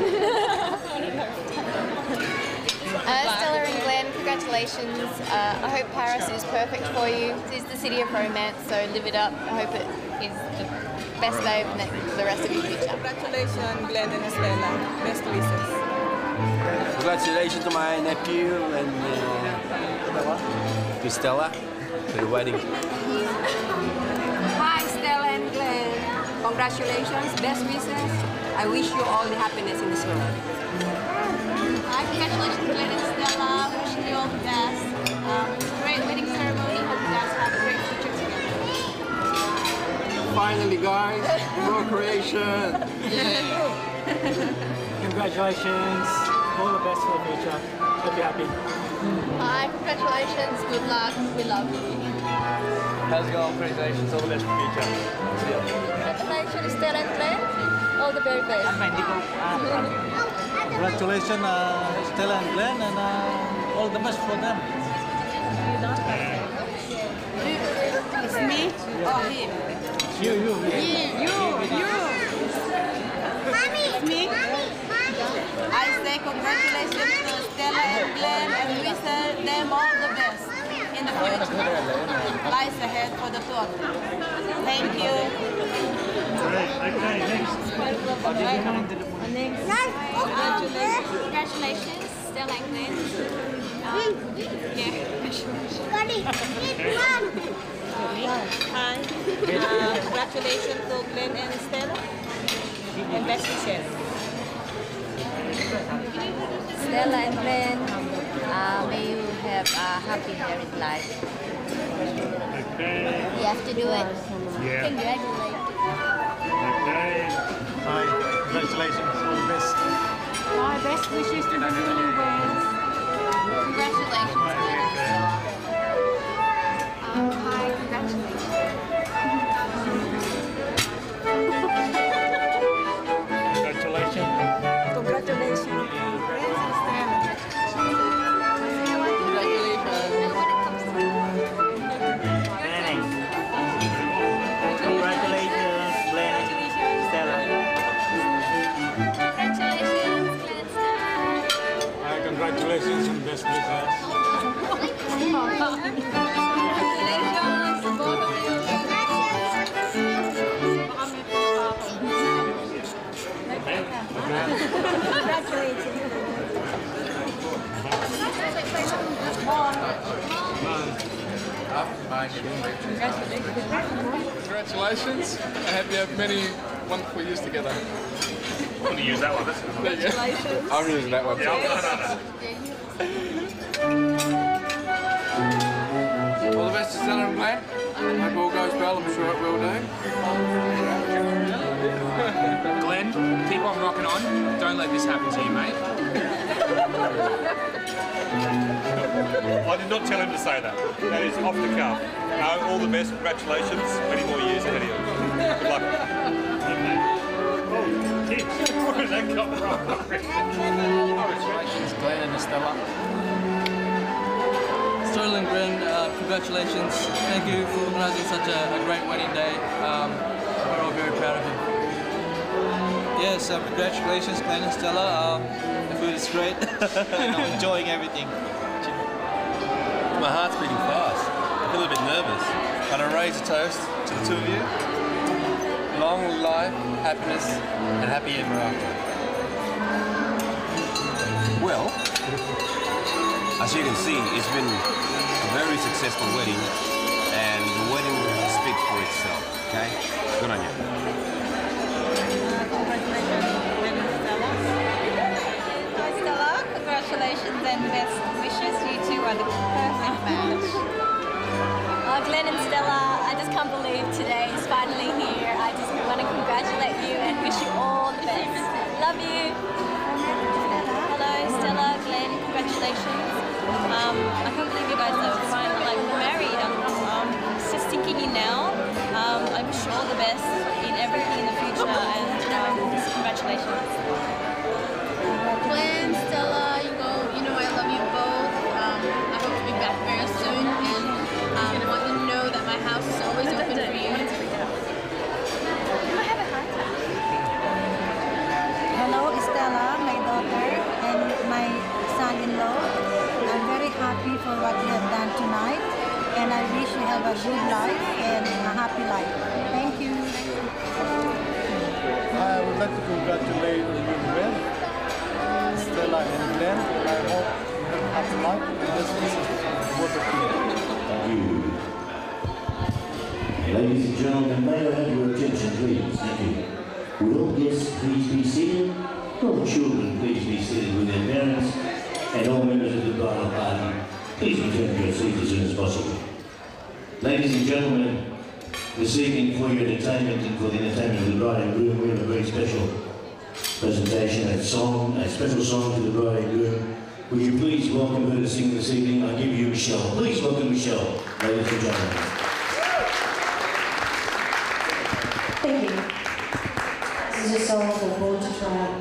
Uh, Stella and Glenn, congratulations. Uh, I hope Paris is perfect for you. It is the city of romance, so live it up. I hope it is the best day of the, the rest of your future. Congratulations, Glenn and Stella. Best wishes. Congratulations to my nephew and uh, to Stella for the wedding. Hi, Stella and Glenn. Congratulations, best wishes. I wish you all the happiness in this world. Hi, congratulations, Glenn and Stella. Wishing you all the best. Um, it was a great wedding ceremony. Hope you guys have a great future together. Finally, guys, procreation. Congratulations. All the best for the future. Hope you're happy. Hi, congratulations. Good luck. We love you. How's it going? Congratulations. All the best for the future. See ya. Congratulations, Stella and Glenn. All the very best. Congratulations, uh, Stella and Glenn, and uh, all the best for them. It's me or him? You, you, You, you. It's me. I say congratulations to Stella and Glenn and wish them all the best in the future. Lies ahead for the two of them. Thank you. Great. Okay, next. Congratulations. Congratulations, Stella and Glenn. Um, yeah. Hi. Uh, congratulations to Glenn and Stella. And best wishes. Stella and Glenn, uh, may you have a happy married life. Okay. You have to do it. Yeah. Congratulations. Okay. Hi, congratulations, all the best. My best wishes to the newlyweds. Congratulations, Glenn and Stella. Um, hi, congratulations. Congratulations. Congratulations. Congratulations, Glenn, Stella. Congratulations, Glenn and Stella. Hi, congratulations and best wishes. Congratulations to both of you. Congratulations. I hope you have many wonderful years together. I'm going to use that one. That's Congratulations. I'm using that one too. Yeah, no, no, no. All the best to Stella and Glenn. Hope all goes well. I'm sure it will do. Glenn, keep on rocking on. Don't let this happen to you, mate. I did not tell him to say that. That is off the cuff. No, all the best. Congratulations. Many more years ahead of you. Good luck. Where did that come from? Congratulations, Glenn and Stella. Stella and Glenn, uh, congratulations. Thank you for organising such a, a great wedding day. Um, we're all very proud of you. Yes, um, congratulations Glenn and Stella. Um, the food is great and I'm enjoying everything. My heart's beating fast. I feel a bit nervous. And I raise a toast to the two of you. Long life, happiness, and happy ever after. Well, as you can see, it's been a very successful wedding, and the wedding speaks for itself, okay? Good on you. Hi Stella, congratulations and best wishes. You two are the perfect match. Oh, Glenn and Stella, I just can't believe today is finally here. I just want to congratulate you and wish you all the best. Love you. Hello, Stella, Glenn, congratulations. Um, I can't believe you guys are finally like married. I'm um, just thinking you now. Um, I wish you all the best in everything in the future and um, just congratulations. Glenn, Stella, you go. You know I love you both. Um, I hope to be back very soon, and um, I want you to know that my house is always open for you. Hello, Stella, my daughter, and my son-in-law. I'm very happy for what you have done tonight, and I wish you have a good life and a happy life. Thank you. I would like to congratulate you, Glenn, Stella and Glenn. I hope you have a happy life and best wishes for both of you. Thank you. Ladies and gentlemen, may I have your attention, please? Thank you. Will all guests please be seated? All children, please be seated with their parents. And all members of the bridal party, please return to your seats as soon as possible. Ladies and gentlemen, this evening for your entertainment and for the entertainment of the bride and groom, we have a very special presentation, a song, a special song to the bride and groom. Would you please welcome her to sing this evening? I give you Michelle. Please welcome Michelle, ladies and gentlemen. Thank you. This is a song for Born to Try.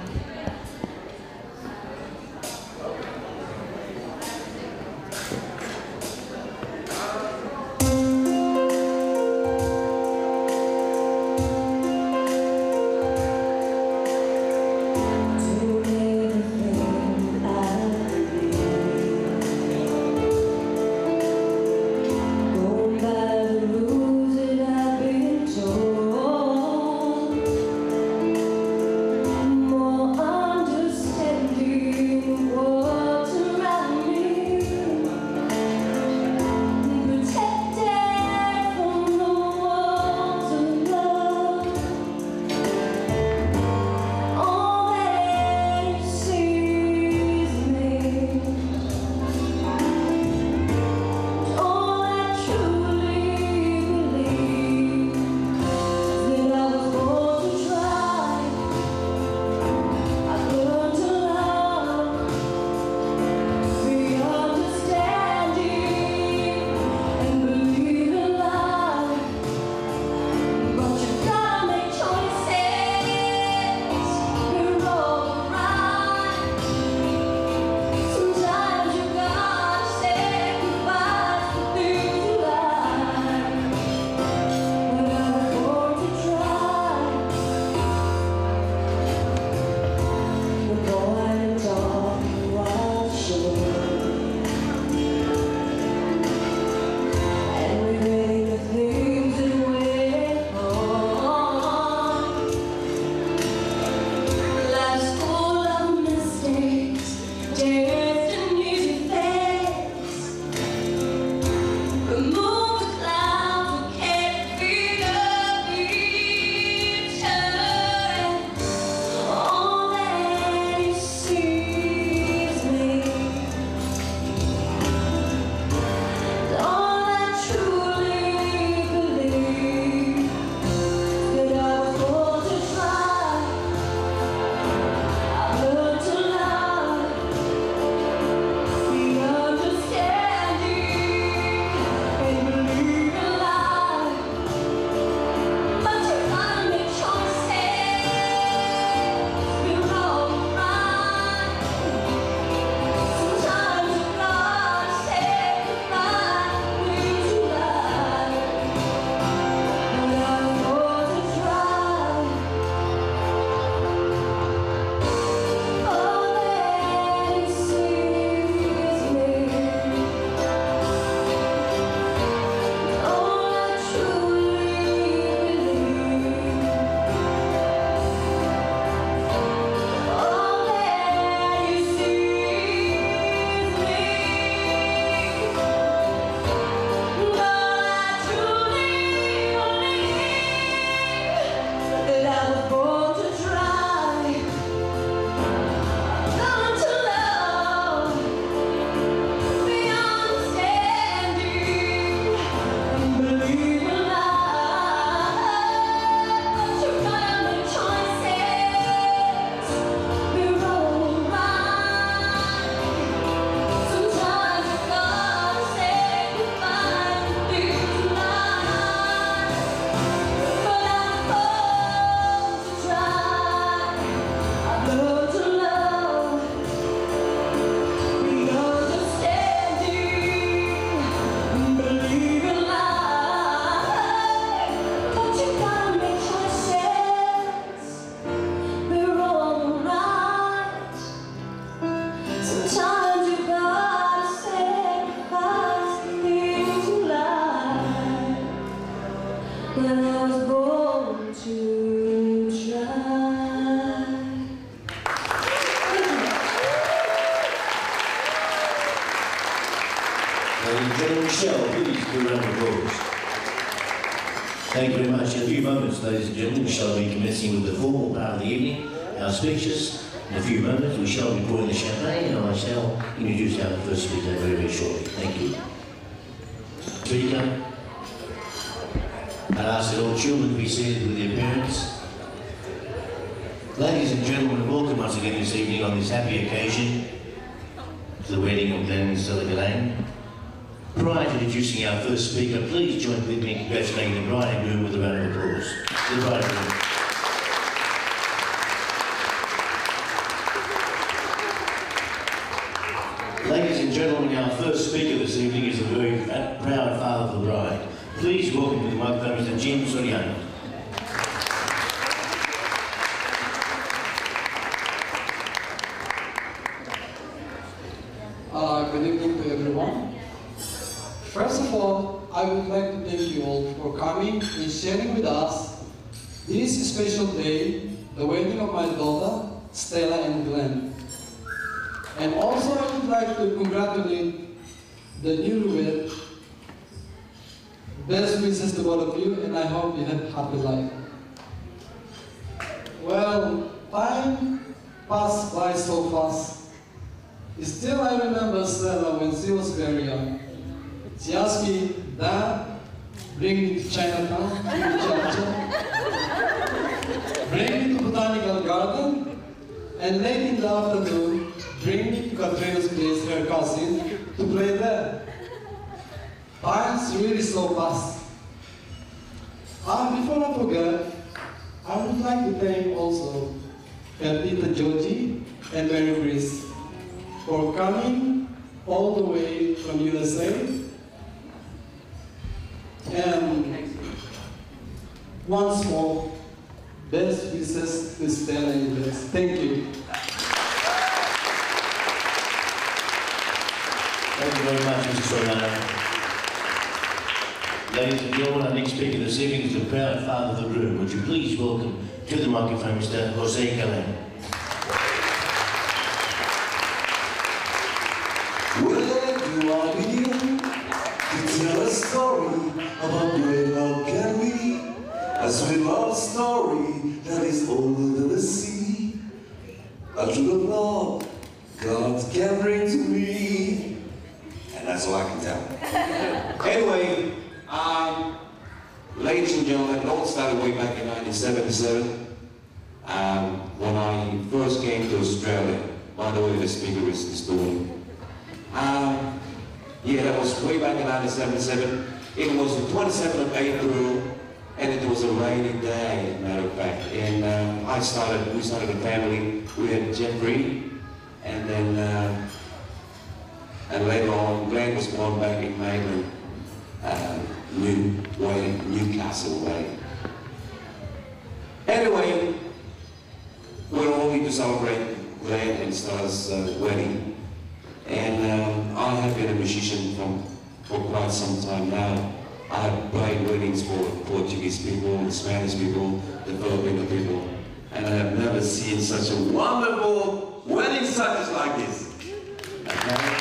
More And I was born to try. Ladies and gentlemen, Michelle, please do a round of applause. Thank you very much. In a few moments, ladies and gentlemen, we shall be commencing with the formal part of the evening, our speeches. In a few moments, we shall be pouring the champagne, and I shall introduce our first speaker very, very shortly. Thank you. Speaker, I'd ask that all children to be seated with their parents. Ladies and gentlemen, welcome once again this evening on this happy occasion to the wedding of Glenn and Stella Gillane. Prior to introducing our first speaker, please join with me in congratulating the bride and groom with a round of applause. The bride and groom. Ladies and gentlemen, our first speaker this evening is a very proud father of the bride. Please welcome to the microphone Mister Jim Soriano. Uh, good evening to everyone. First of all, I would like to thank you all for coming and sharing with us this special day, the wedding of my daughter, Stella and Glenn. And also I would like to congratulate the newlywed. Best wishes to all of you, and I hope you have a happy life. Well, time passed by so fast. Still I remember Stella when she was very young. She asked me, Dad, bring me to Chinatown, bring me to Botanical Garden, and late in the afternoon, bring me to Katrina's place, her cousin, to play there. Time's really so fast. And before I forget, I would like to thank also Tita Georgie and Mary Grace for coming all the way from U S A. And once more, best wishes to Stella and Glenn. Thank you. Thank you very much, Mister Soriano. Ladies and gentlemen, our next speaker this evening is the proud father of the groom. Would you please welcome to the microphone Mister Jose Gillane. Where do I begin to tell a story about great love can be? A sweet love story that is older than the sea. A true love God can bring to me. And that's all I can tell. Anyway, um, ladies and gentlemen, it all started way back in nineteen seventy-seven um, when I first came to Australia. By the way, the speaker is this doing. Um, yeah, that was way back in nineteen seventy-seven. It was the twenty-seventh of April, and it was a rainy day, as a matter of fact. And um, I started, we started a family. We had Jeffrey, and then, uh, and later on, Glenn was born back in Maitland, uh, New way, Newcastle way. Anyway, we're all here to celebrate Glenn and Stella's uh, wedding. And um, I have been a musician from, for quite some time now. I have played weddings for Portuguese people, Spanish people, the Filipino people, and I have never seen such a wonderful wedding service like this. Okay?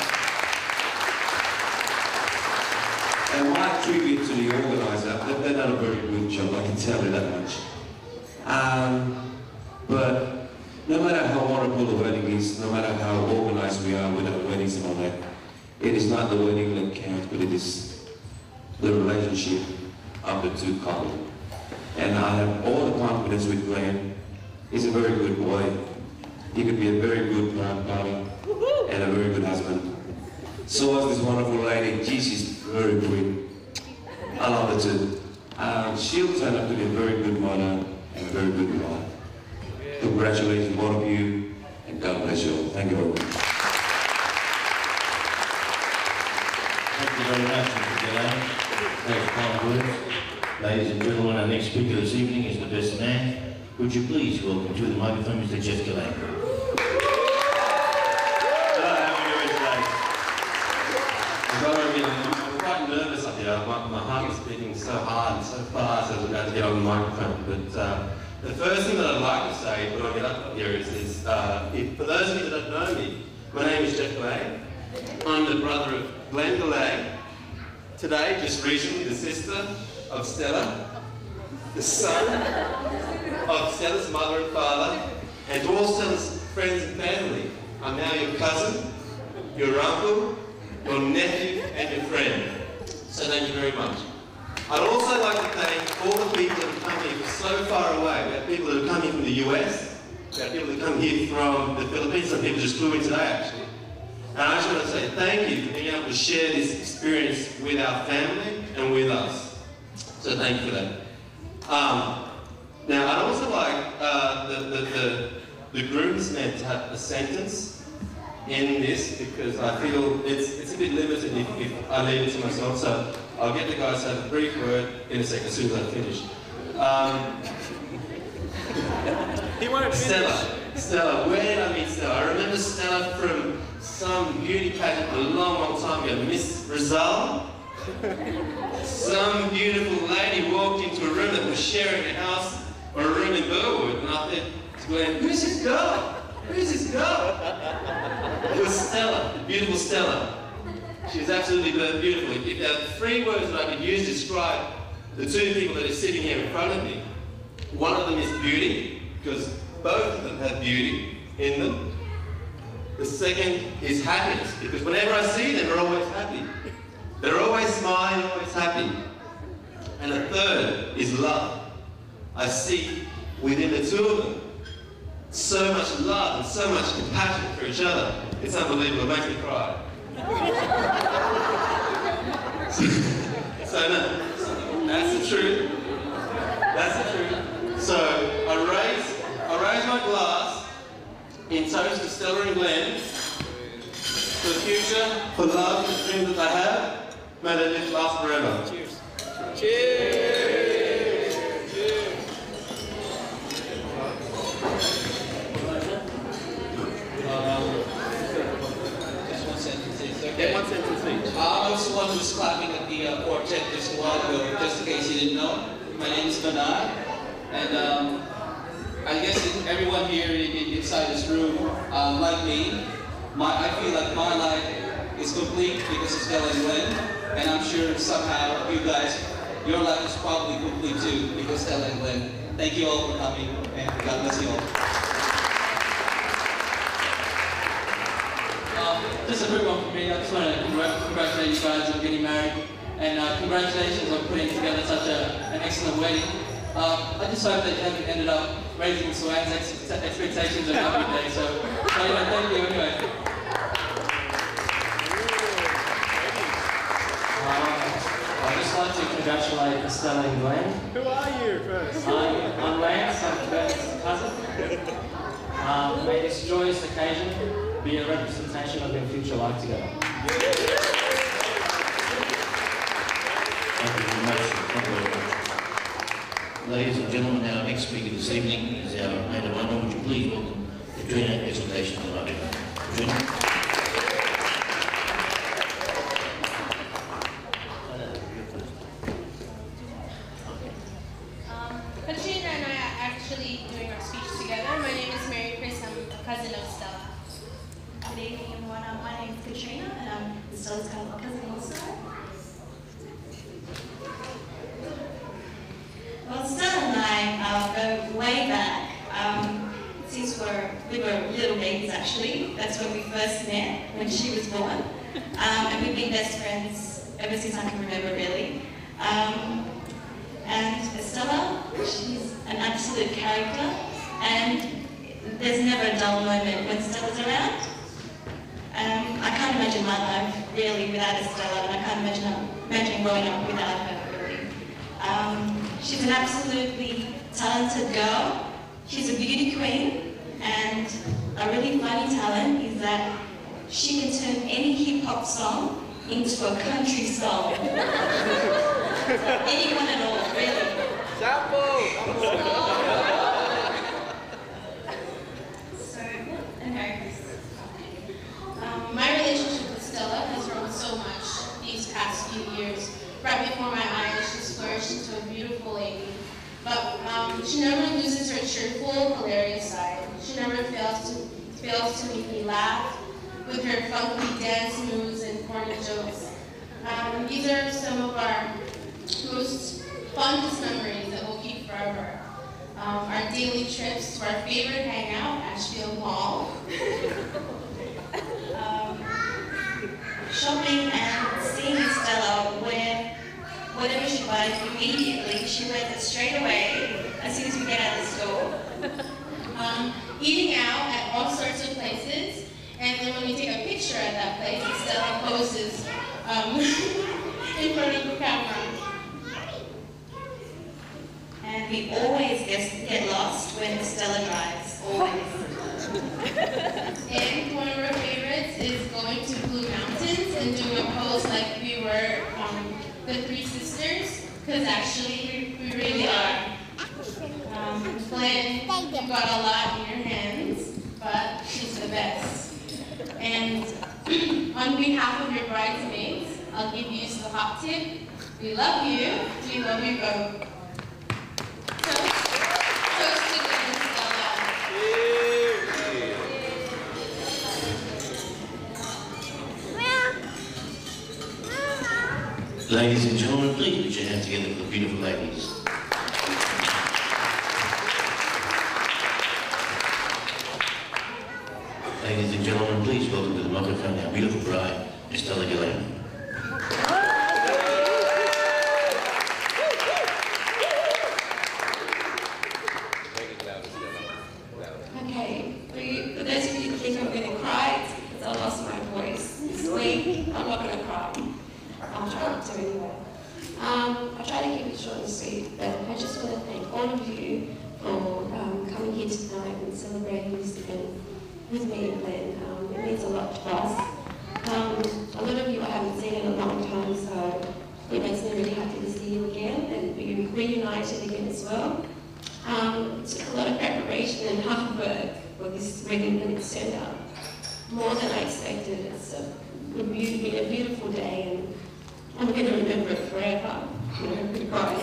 And my tribute to the organizer, they've done a very good job, I can tell you that much. Um, but no matter how wonderful the wedding is, no matter how organized we are with our weddings and all that, it is not the wedding that counts, but it is the relationship of the two couples. And I have all the confidence with Glenn. He's a very good boy. He could be a very good grandfather and a very good husband. So is this wonderful lady. Gee, she's very pretty. I love her too. Um, she'll turn out to be a very good mother and a very good wife. Congratulations, both of you, and God bless you all. Thank you very much. Thank you very much, Mister Gillane. Thanks, kind words. Ladies and gentlemen, our next speaker this evening is the best man. Would you please welcome to the microphone Mister Jeff Gillane. I'm quite nervous up here. my, my heart was beating so hard and so fast as I was about to get on the microphone. But uh, the first thing that I'd like to say when I get up here is, is uh, if, for those of you that don't know me, my name is Jeff Galay. I'm the brother of Glenn Galay. Today, just recently, the sister of Stella, the son of Stella's mother and father, and to all Stella's friends and family. I'm now your cousin, your uncle, your nephew, and your friend. So thank you very much. I'd also like to thank all the people that have come here from so far away. We have people that have come here from the U S, we have people that come here from the Philippines, some people just flew in today actually. And I just want to say thank you for being able to share this experience with our family and with us. So thank you for that. Um, now I'd also like uh, the, the, the, the groomsmen to have a sentence in this because I feel it's, it's a bit limited if, if I leave it to myself. So I'll get the guys to have a brief word in a second as soon as I finish. Um, he won't finish. Stella. Stella, where did I meet Stella? I remember Stella from some beauty pageant a long, long time ago. Miss Rizal. Some beautiful lady walked into a room that was sharing a house or a room in Burwood, and I said to Glenn, who's this girl? Who's this girl? It was Stella, beautiful Stella. She was absolutely beautiful. If there are three words that I could use to describe the two people that are sitting here in front of me, one of them is beauty, because both of them have beauty in them. The second is happiness, because whenever I see them, they're always happy. They're always smiling, always happy. And the third is love. I see within the two of them so much love and so much compassion for each other. It's unbelievable, it makes me cry. So no, that's the truth. That's the truth. So I raise, I raise my glass in toast to Stella and Glenn for the future, for love and the dreams that they have. May they live last forever. Cheers. Cheers. Cheers. Um, just one sentence each. Okay. Yeah, one sentence each. I was the one who was clapping at the uh, quartet just a while ago, just in case you didn't know. My name is Bernard, and um, I guess everyone here inside this room, um, like me, my, I feel like my life is complete because of Stella and Glenn, and I'm sure somehow you guys, your life is probably complete too because of Stella and Glenn. Thank you all for coming, and God bless you all. Um, just a quick one for me. I just want to congr congratulate you guys on getting married, and uh, congratulations on putting together such a, an excellent wedding. Um, I just hope that you haven't ended up raising Swan's ex expectations on happy day. So, anyway, thank you anyway. I'd just like to congratulate Stella and Glenn. Who are you first? I'm, I'm Lance, I'm Bert's cousin. Um, may this joyous occasion be a representation of your future life together. Thank you very much. Thank you very much. Ladies and gentlemen, our next speaker this evening is our maid of honour. Would you please welcome Katrina Exaltation tonight. Katrina. Katrina and I are actually doing our speech together. My name is Mary Chris. I'm a cousin of Stella. Good evening, everyone. Um, my name is Katrina, and I'm Stella's cousin also. Well, Stella and I uh, go way back. Um, since we're, we were little babies, actually. That's when we first met, when she was born. Um, and we've been best friends ever since I can remember, really. Um, And Stella, she's an absolute character, and there's never a dull moment when Stella's around. Um, I can't imagine my life really without Stella, and I can't imagine, imagine growing up without her, really. Um, she's an absolutely talented girl. She's a beauty queen, and a really funny talent is that she can turn any hip-hop song into a country song. Anyone at all, really. Sample! So, okay. Um, my relationship with Stella has grown so much these past few years. Right before Um, she never loses her cheerful, hilarious side. She never fails to fails to make me laugh with her funky dance moves and corny jokes. Um, these are some of our most fondest memories that we'll keep forever. Um, our daily trips to our favorite hangout, Ashfield Mall. um, Shopping and seeing Stella wear whatever she buys immediately. She wears it straight away as soon as we get out of the store. Um, eating out at all sorts of places, and then when we take a picture at that place, Stella poses um, in front of the camera. And we always get, get lost when Stella drives, always. And one of our favorites is going to Blue Mountains and doing a pose like we were um, the three sisters, because actually we, we really are. Um, Glenn, you've got a lot in your hands, but she's the best. And on behalf of your bridesmaids, I'll give you the hot tip. We love you. We love you both. Ladies and gentlemen, please put your hands together for the beautiful ladies. Ladies and gentlemen, please welcome to the microphone our beautiful bride, Stella. Okay, for, you, for those of you who think I'm going to cry, it's because I lost my voice this week. I'm not going to cry. I'll try not to anyway. Um, I'll try to keep it short and sweet, but I just want to thank all of you for um, coming here tonight and celebrating this event with me and Glenn. Um, it means a lot to us. Um, a lot of you I haven't seen in a long time, so it makes me really happy to see you again and be reunited again as well. Um, it took a lot of preparation and hard work for this wedding, and it's turned out more than I expected. It's a, been a beautiful day, and I'm going to remember it forever. You know, good cry,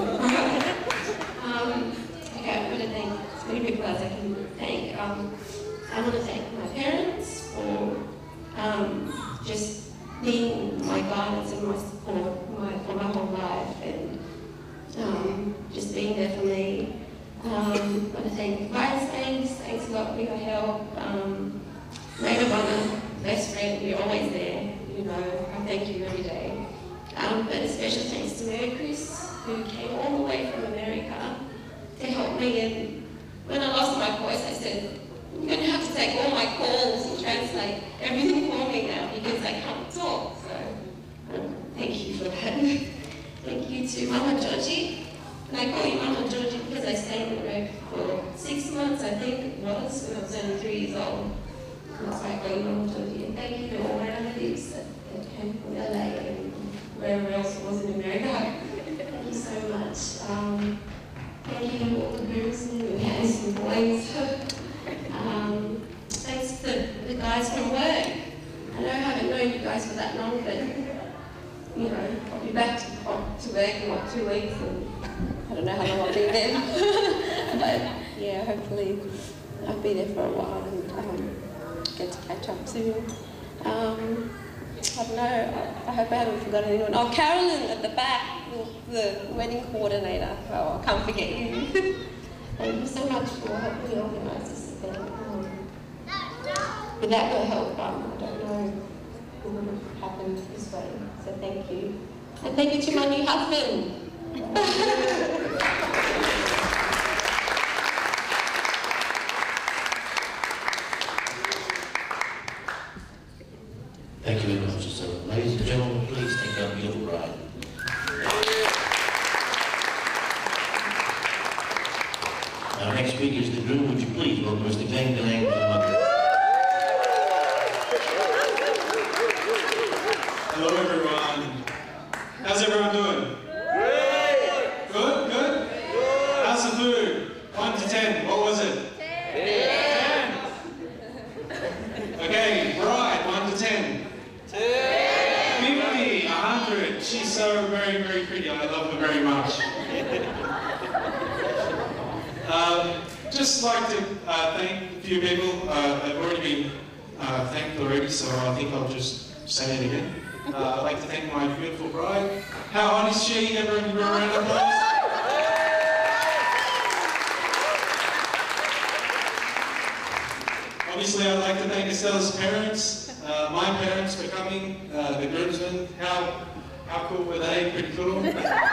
um, okay, I'm going to thank as many people as I can thank. Um, I want to thank my parents for um, just being my guidance and my support my, for my whole life, and um, just being there for me. Um, I want to thank bridesmaids, thanks a lot for your help. Um, maid of honor, best friend, you're always there. You know, I thank you every day. Um, but a special thanks to Mary Chris, who came all the way from America to help me. And when I lost my voice, I said, I'm going to have to take all my calls and translate everything for me now because I can't talk. So um, thank you for that. Thank you to Mama Georgie. And I call you Mama Georgie because I stayed in the road for six months, I think it was, when I was only three years old. That's why I call you Mama Georgie. And thank you to all my relatives that, that came from L A and wherever else it was in America. Thank you so much. Um, thank you to all the groomsmen and handsome boys. um, thanks to the, the guys from work. I know I haven't known you guys for that long, but you know, I'll be back to, to work in like two weeks, and I don't know how long I'll be there. But yeah, hopefully I'll be there for a while and um, get to catch up soon. Um, I don't know, I, I hope I haven't forgotten anyone. Oh, Carolyn at the back, the, the wedding coordinator. Oh, I can't forget you. Thank you so much for helping me organise this event. Um, without your help, um, I don't know what would have happened this way. So thank you. And thank you to my new husband. Thank you very much, sir. Ladies and gentlemen, please take our beautiful bride. Our next speaker is the groom. Would you please welcome Mister Glenn Delang to the microphone? Hello everyone. How's everyone doing? Great! Good? Good? How's the food? one to ten, what was it? ten! Okay, bride, one to ten. fifty, one hundred. She's so very, very pretty. I love her very much. Um, just like to uh, thank a few people. Uh, they've already been uh, thanked already, so I think I'll just say it again. Uh, I'd like to thank my beautiful bride. How hot is she? Everyone give her a round of applause. Obviously, I'd like to thank Stella's parents, uh, my parents for coming, uh, the groomsmen. How how cool were they? Pretty cool.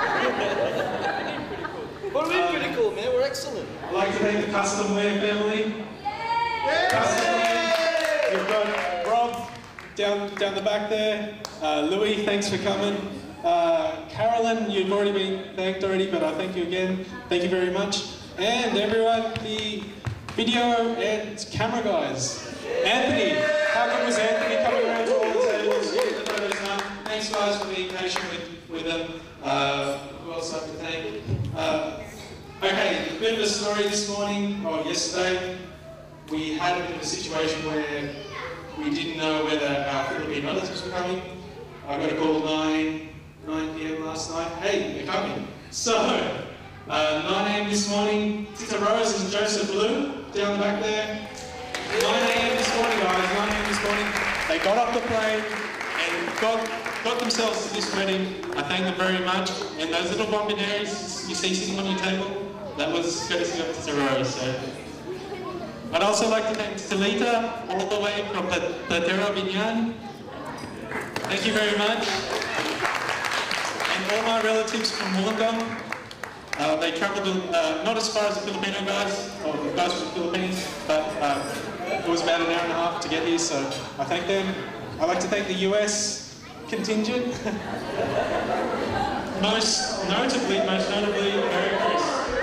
What are we pretty cool, man? We're excellent. I'd like to thank the Custom Wear family. Custom Wear. We've got Rob down down the back there. Uh, Louis, thanks for coming. Uh, Carolyn, you've already been thanked already, but I thank you again. Thank you very much. And everyone, the video and camera guys. Anthony, how good was Anthony coming around to all the tables? Get the photos done. Thanks guys for being patient with, with them. Uh, who else I'd like to thank? Uh, okay, a bit of a story this morning, or yesterday. We had a bit of a situation where we didn't know whether our Philippine relatives were coming. I got a call at nine p m last night. Hey, they're coming. So, uh, nine a m this morning, Tita Rose and Joseph Blue down the back there. nine a m this morning, guys, nine a m this morning. They got off the plane and got, got themselves to this wedding. I thank them very much. And those little bombardiers you see sitting on your table, that was courtesy of Tita Rose. So. I'd also like to thank Stella all the way from Platero Binyan. Thank you very much. And all my relatives from Wollongong. Uh, they travelled uh, not as far as the Filipino guys, or the guys from the Philippines, but uh, it was about an hour and a half to get here, so I thank them. I'd like to thank the U S contingent. most notably, most notably, Mary Chris.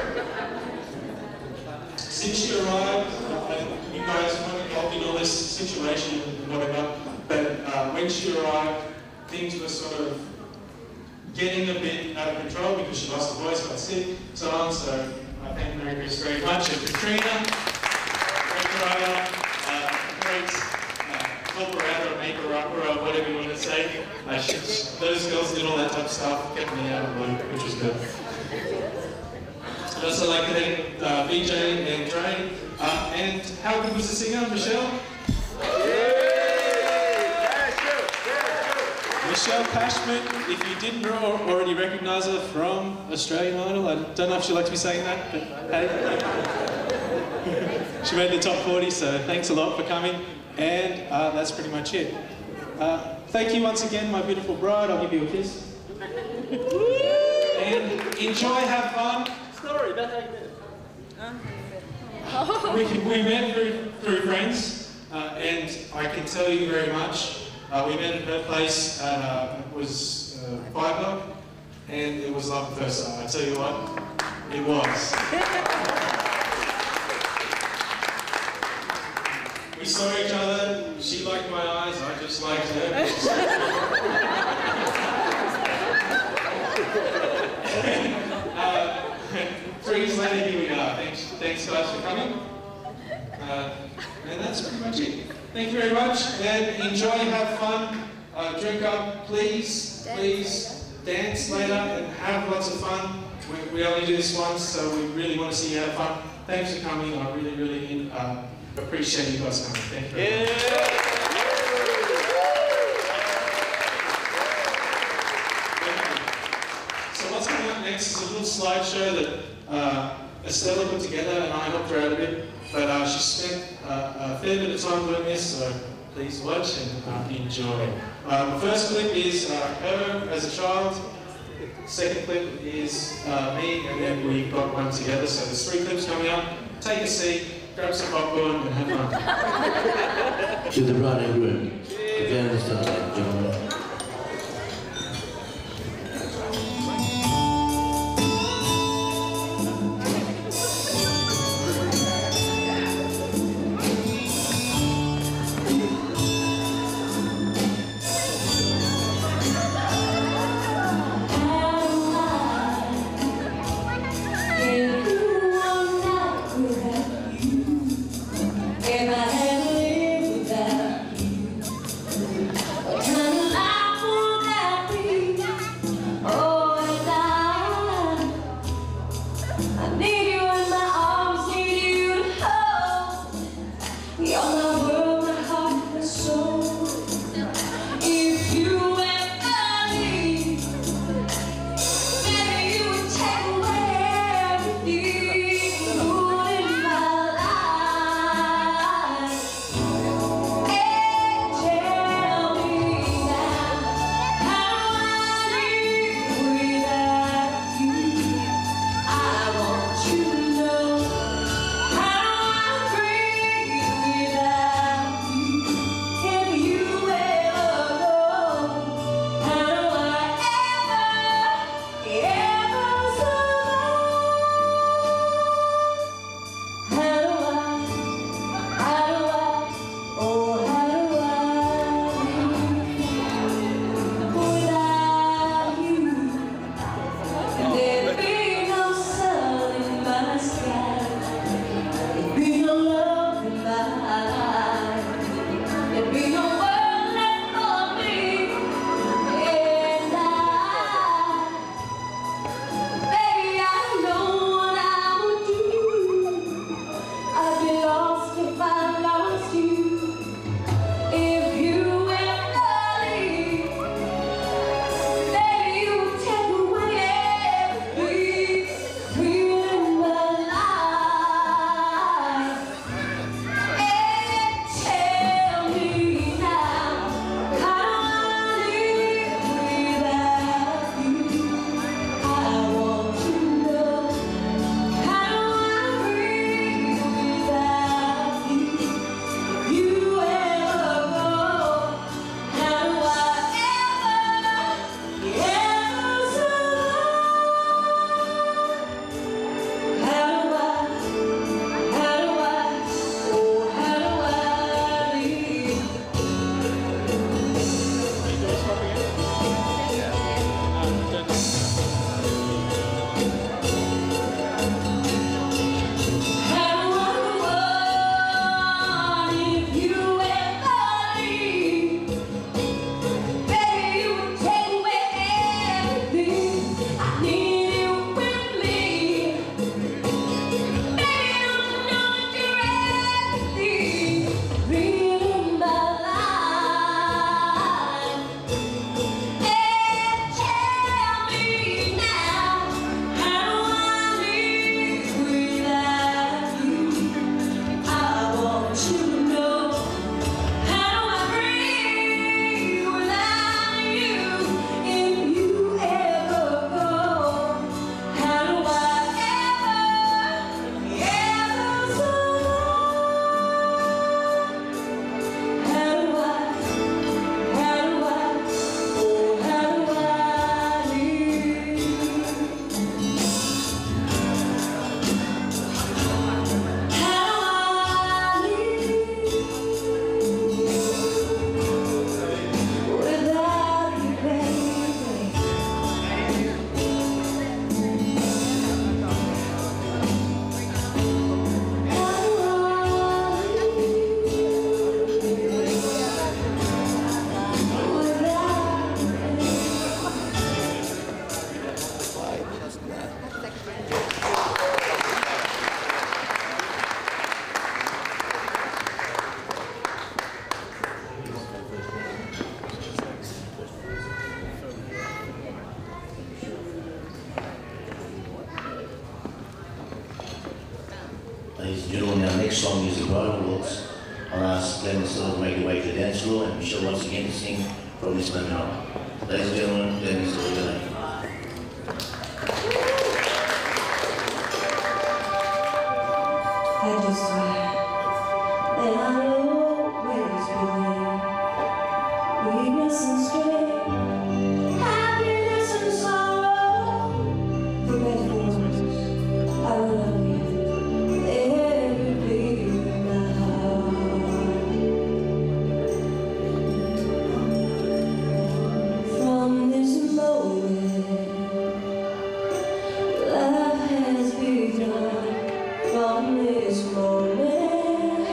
Since she arrived, uh, you guys weren't involved in all this situation and whatever, but uh, when she arrived, things were sort of getting a bit out of control because she lost her voice, got sick, so on. So I thank Mary Chris very much. And Katrina, great driver, uh, great uh, helper out or maker upper or whatever you want to say. Uh, she, those girls did all that type of stuff, kept me out of the loop, which was good. I'd also like to thank uh, B J and Dre. Uh, and how good was the singer, Michelle? Michelle Cashman, if you didn't already recognise her from Australian Idol, I don't know if she'd like to be saying that, but hey. She made the top forty, so thanks a lot for coming. And uh, that's pretty much it. Uh, thank you once again, my beautiful bride. I'll give you a kiss. And enjoy, have fun. Story about how you met. We, we met through, through friends, uh, and I can tell you very much. Uh, we met at her place at, uh, it was uh, five o'clock, and it was love at first sight. I tell you what, it was. We saw each other, she liked my eyes, I just liked her. uh, three years later, here we are. Thanks, thanks guys for coming. Uh, and that's pretty much it. Thank you very much, and enjoy, have fun, uh, drink up, please, please, dance later, and have lots of fun. We, we only do this once, so we really want to see you have fun. Thanks for coming, I really, really uh, appreciate you guys coming. Thank you very much. So what's coming up next is a little slideshow that uh, Stella put together, and I helped her out a bit. But uh, she spent uh, a fair bit of time doing this, so please watch and uh, enjoy. Uh, the first clip is uh, her as a child. Second clip is uh, me, and then we got one together. So there's three clips coming up. Take a seat, grab some popcorn, and have fun. To the bride and groom, if you understand that, John. If I had lived without you, what kind of Ladies and gentlemen, our next song is the Bridal Waltz. I'll ask Glenn and Stella to make their way to the dance floor and Michelle once again to sing from this moment on. Ladies and gentlemen, Glenn and Stella. I just swear that I'll always believe weakness and strength, happiness and sorrow, for better for worse, I will love you every beat of my heart. From this moment, life has begun. From this moment,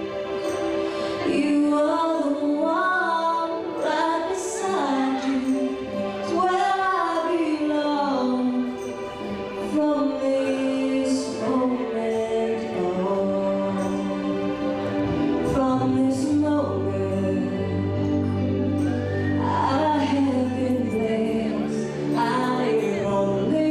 you are the one right beside you. It's where I belong. From this moment on, from this moment, I have been blessed. I live only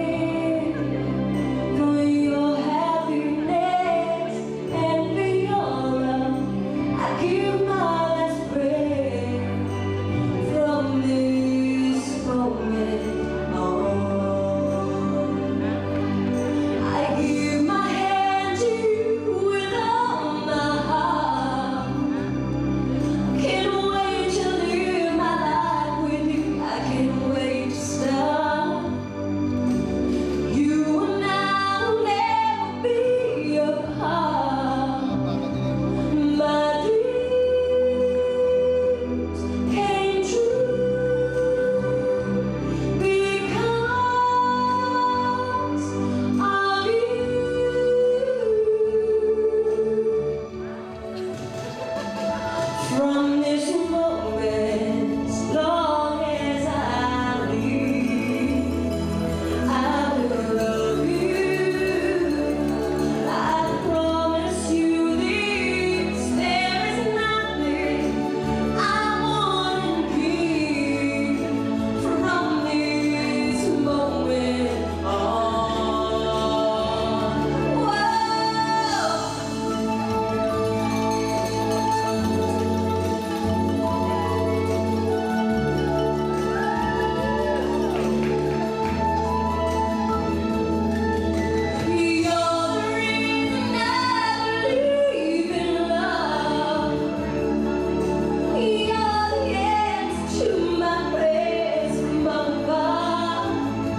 for your happiness and for your love. I give my last breath from this moment on. I give my hand to you with all my heart. Can't wait to live my life with you. I can't wait to start. You and I will never be apart. My dreams came true because of you. From this moment, as long as I live, I will love you. I promise you this. There is nothing I wouldn't give from this moment on. You're the reason I believe in love. You're the answer to my prayers from above.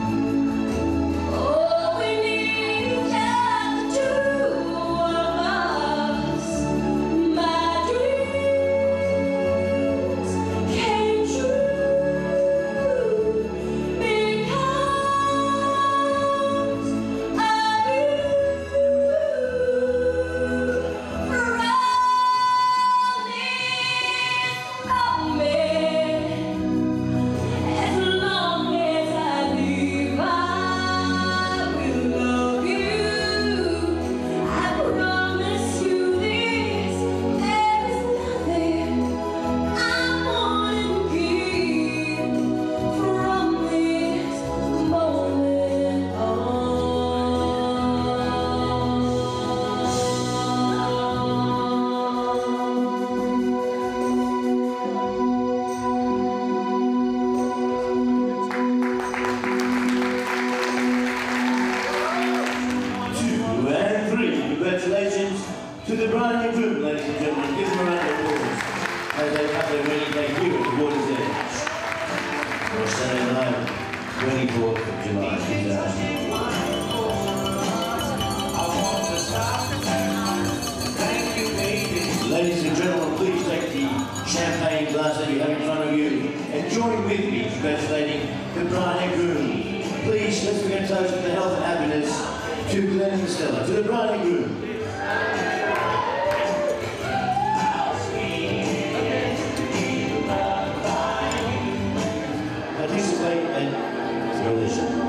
Oh, we need just the two of us. My dreams came true because Congratulations to the bride and groom, ladies and gentlemen. Give them a round of applause as they have their wedding debut at the Water's Edge on Saturday night, twenty-fourth of July, two thousand. Ladies and gentlemen, please take the champagne glass that you have in front of you and join with me congratulating the bride and groom. Please, let's begin to toast with the health and happiness to Glenn and Stella, to the bride and groom. Participate and relish.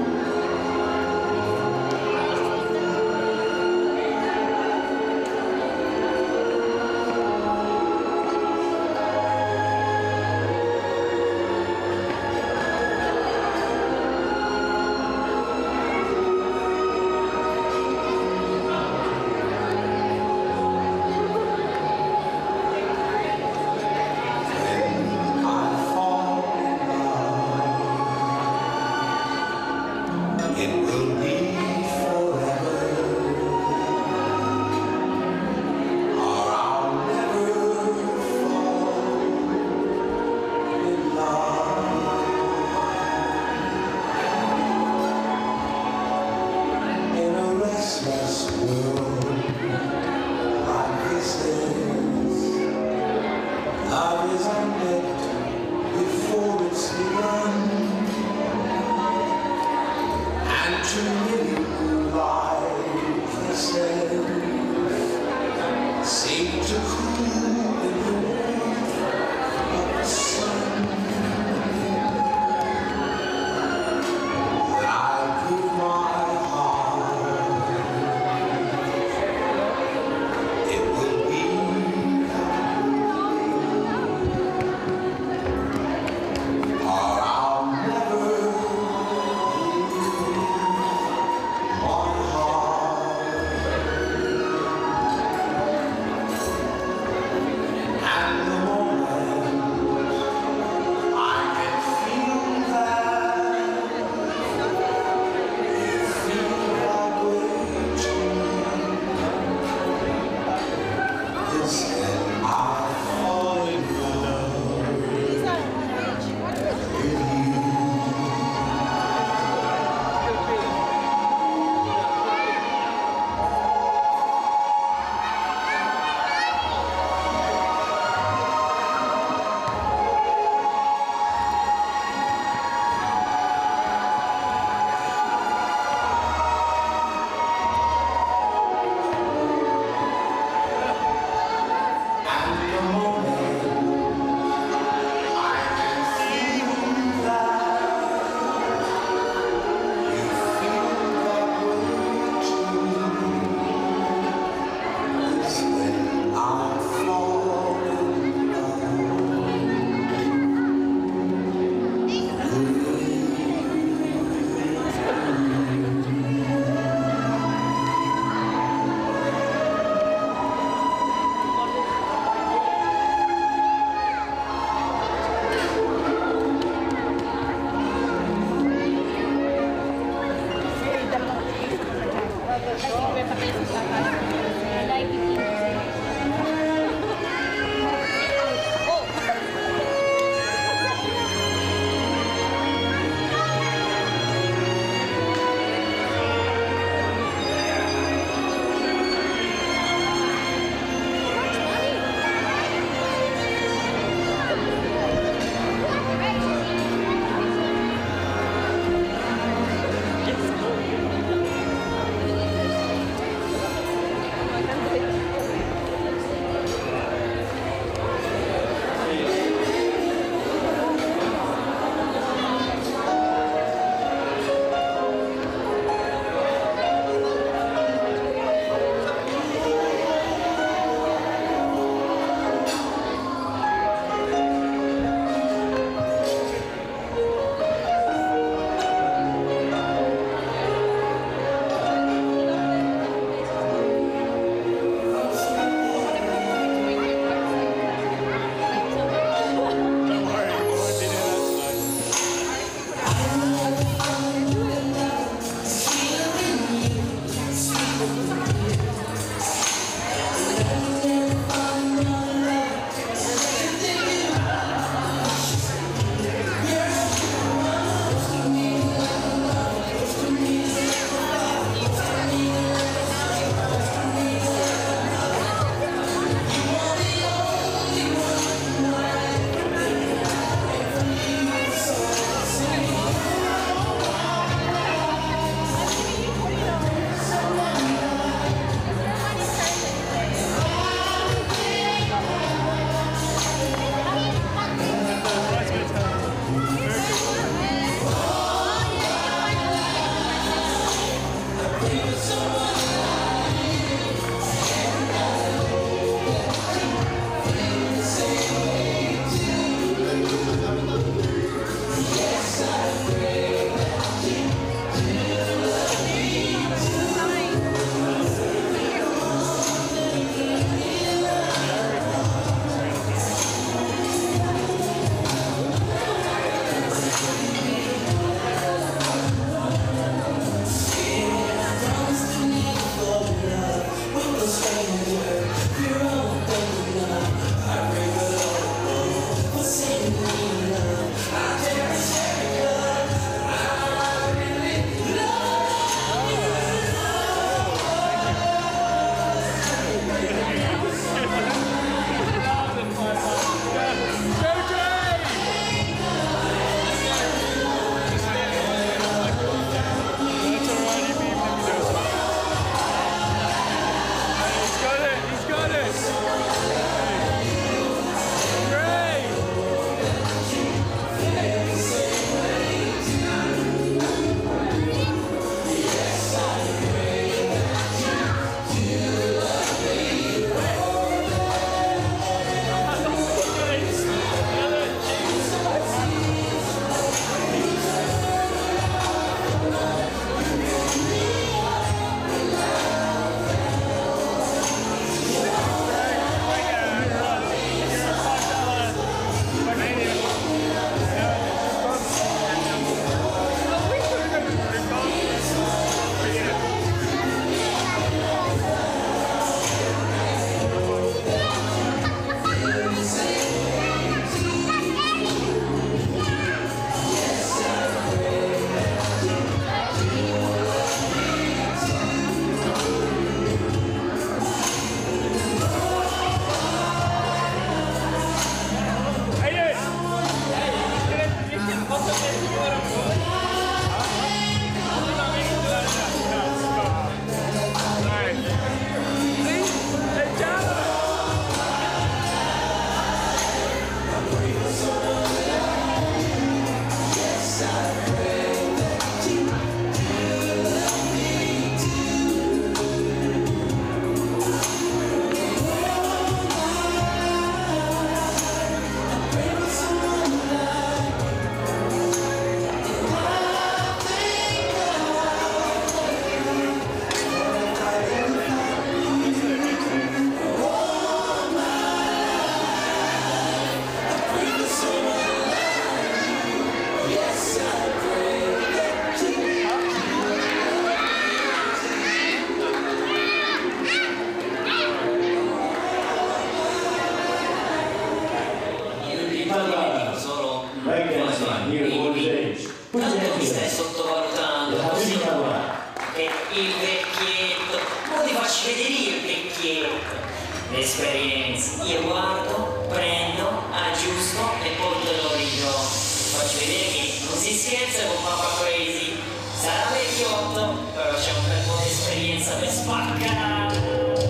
faccio vedere io perché l'esperienza. Io guardo, prendo, aggiusto e poi te lo ridò. Faccio vedere che non si scherza con Papa Crazy. Sarà vecchiotto, però c'è un bel po' di esperienza per spaccare.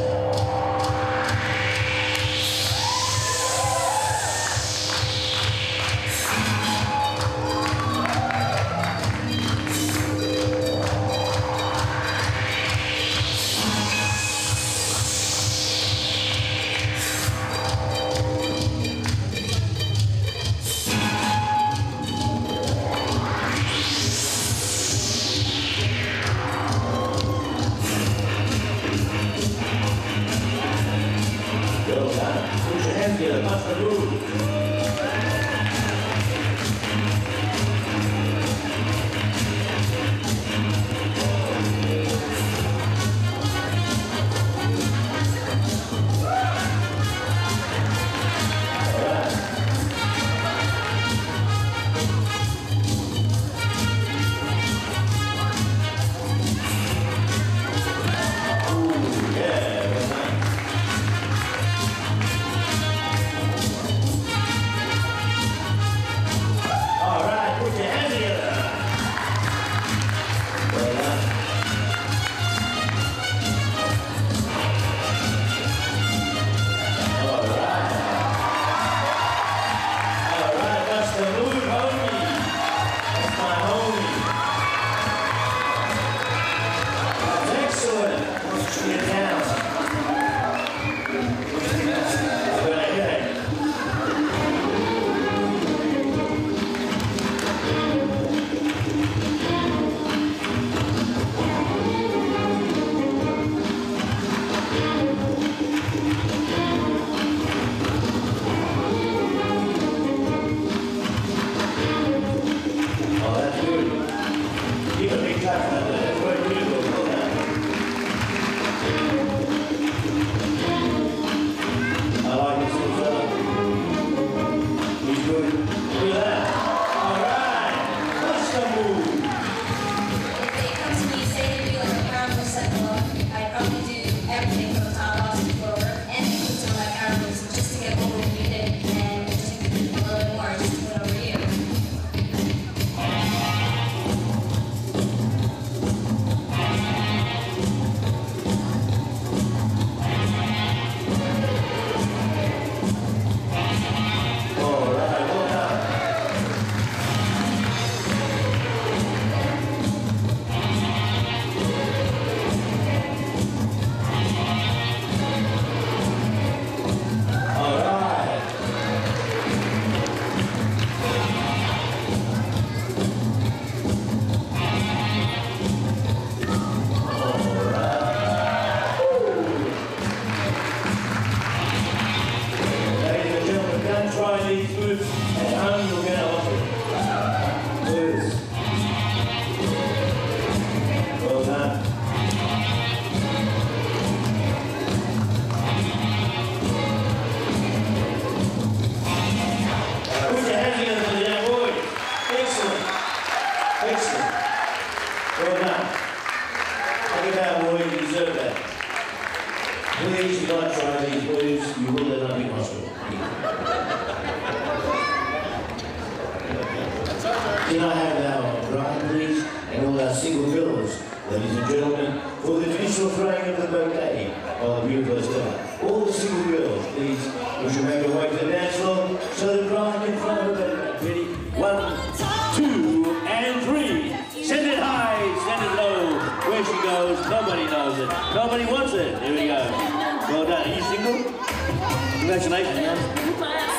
Can I have our bride, please, and all our single girls, ladies and gentlemen, for the traditional throwing of the bouquet by the beautiful Stella. All the single girls, please, we should make our way to the dance floor so the bride can throw the bouquet. Ready? One, two, and three. Send it high, send it low. Where she goes, nobody knows it. Nobody wants it. Here we go. Well done. Are you single? Congratulations, man.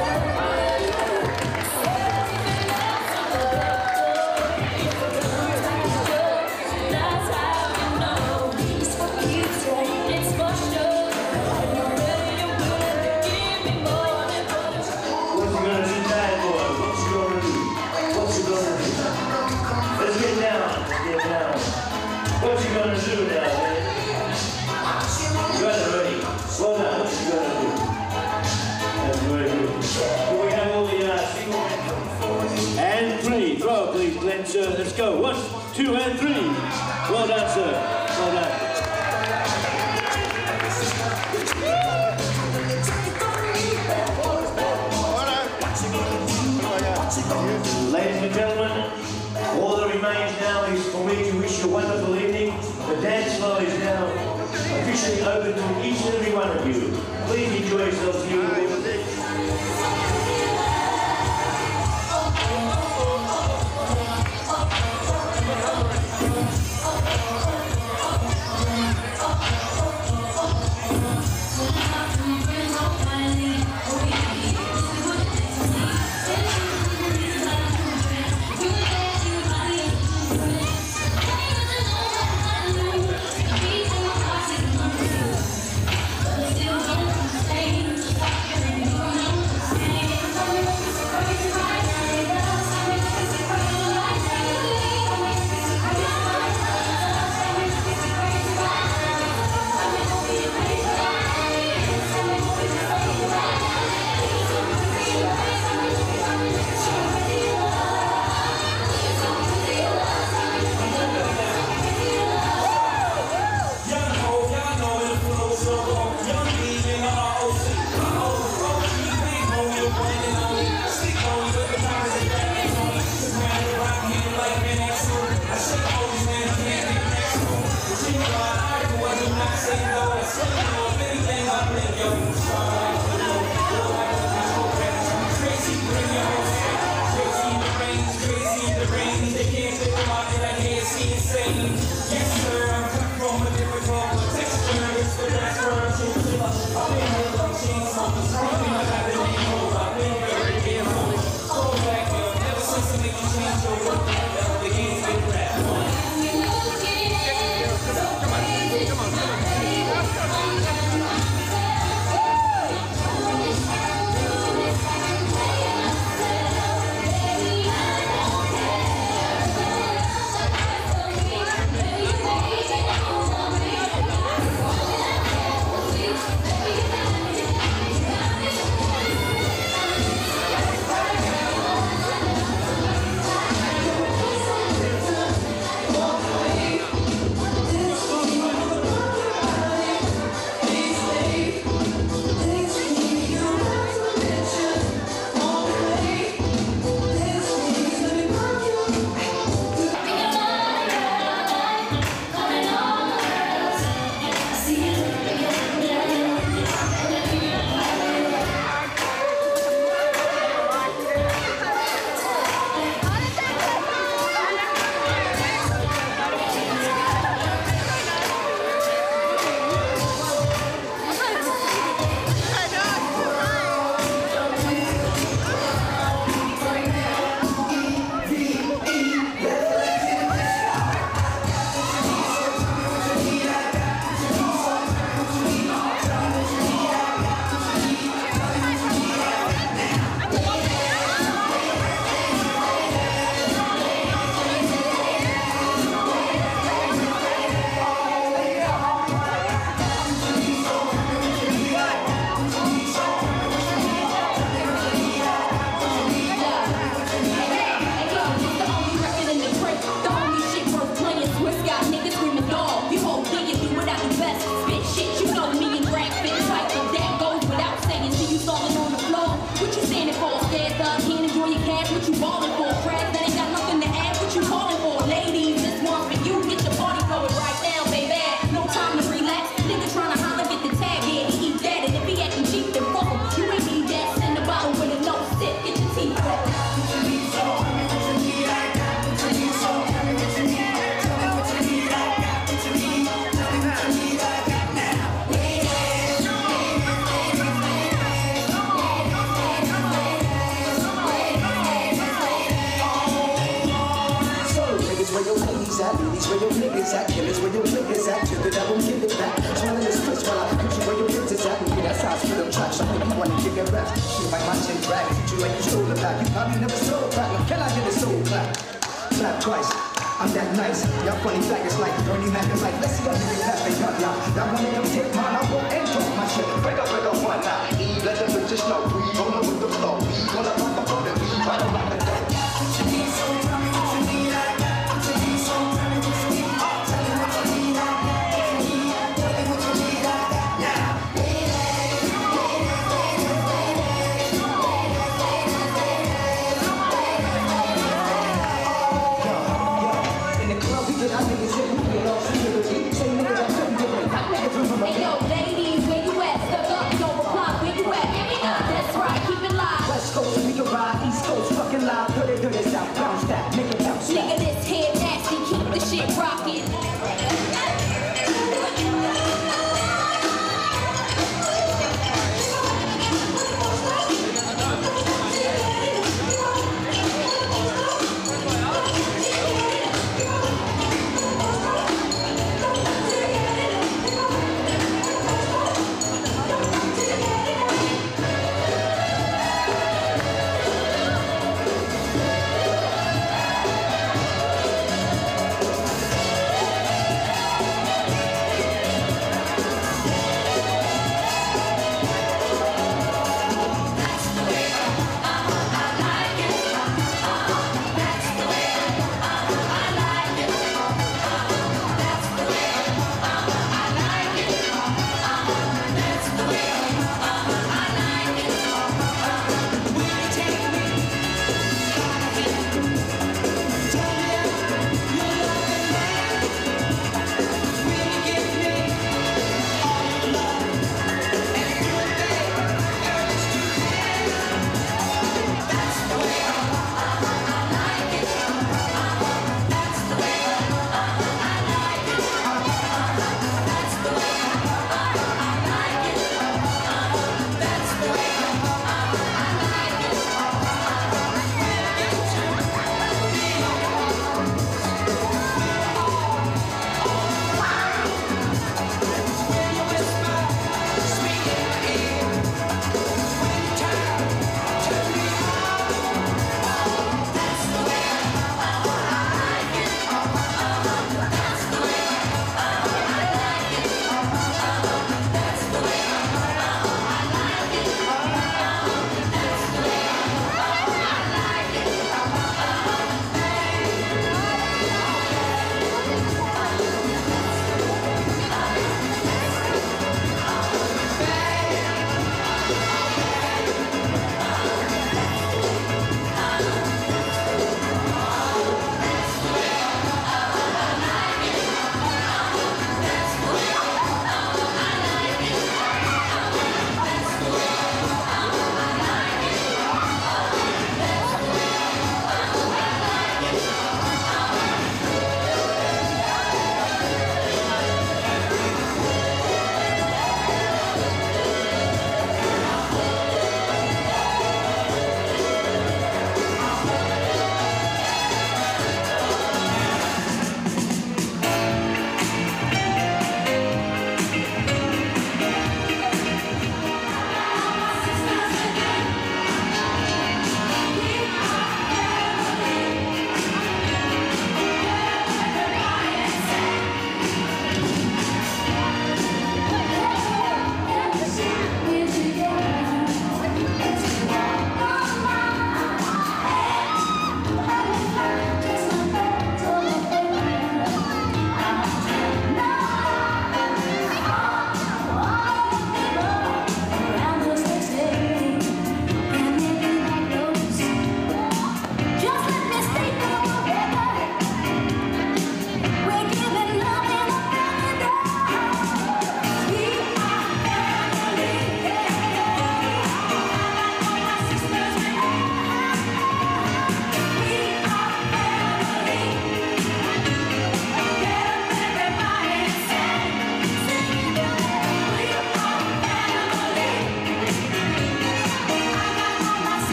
What you gonna do now, man? You guys are ready. Slow down. What you gonna do? That's very good. week to wish you a wonderful evening. The dance floor is now officially open to each and every one of you. Please enjoy yourselves here.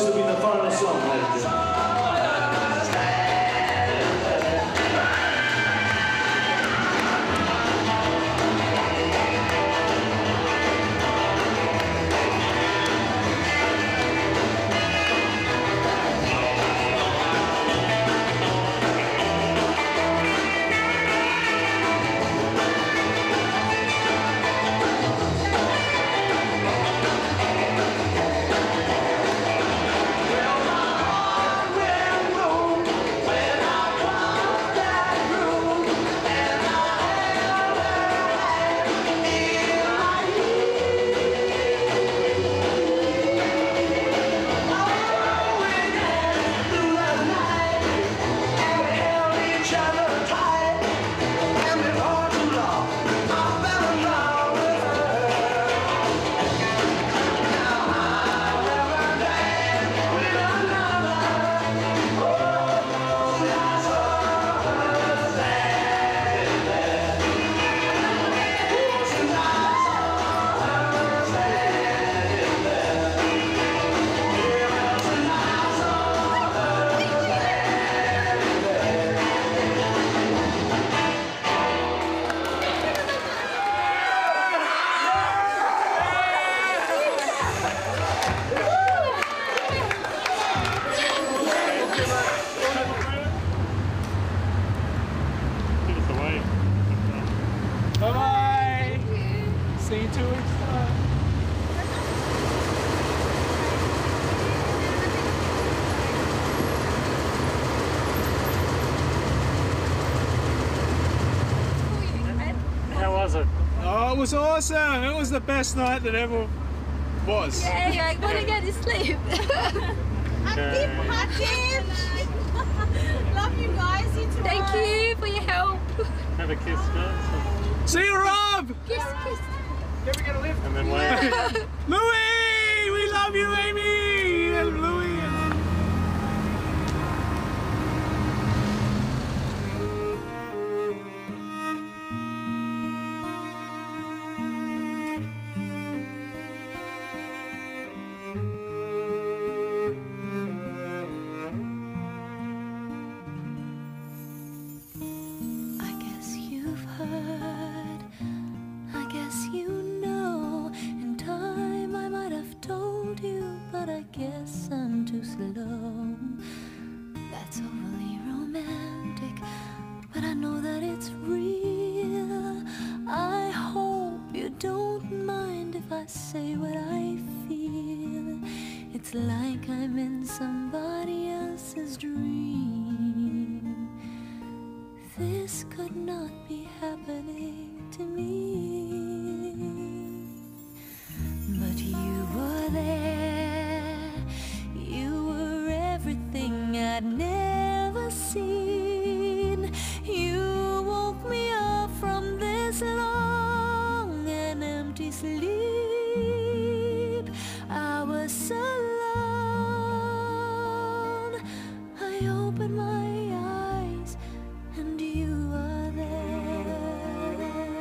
will be the final song, ladies and gentlemen. Bye-bye. See you two weeks time. How was it? Oh, it was awesome. It was the best night that ever was. Yeah, I want to go to sleep. Okay. Love you guys. See you tomorrow. Thank you for your help. Have a kiss, guys. See you, Rob. Kiss, kiss. And then wave. Louis, we love you, Amy. And Louis. I guess you've heard, I guess you know. In time I might have told you, but I guess I'm too slow. That's overly romantic, but I know that it's real. I hope you don't mind if I say what I feel. It's like I'm in somebody else's dream. This could not be happening to me. But you were there. You were everything I'd never seen. You woke me up from this long and empty sleep. I was alone. I opened my eyes and you were there.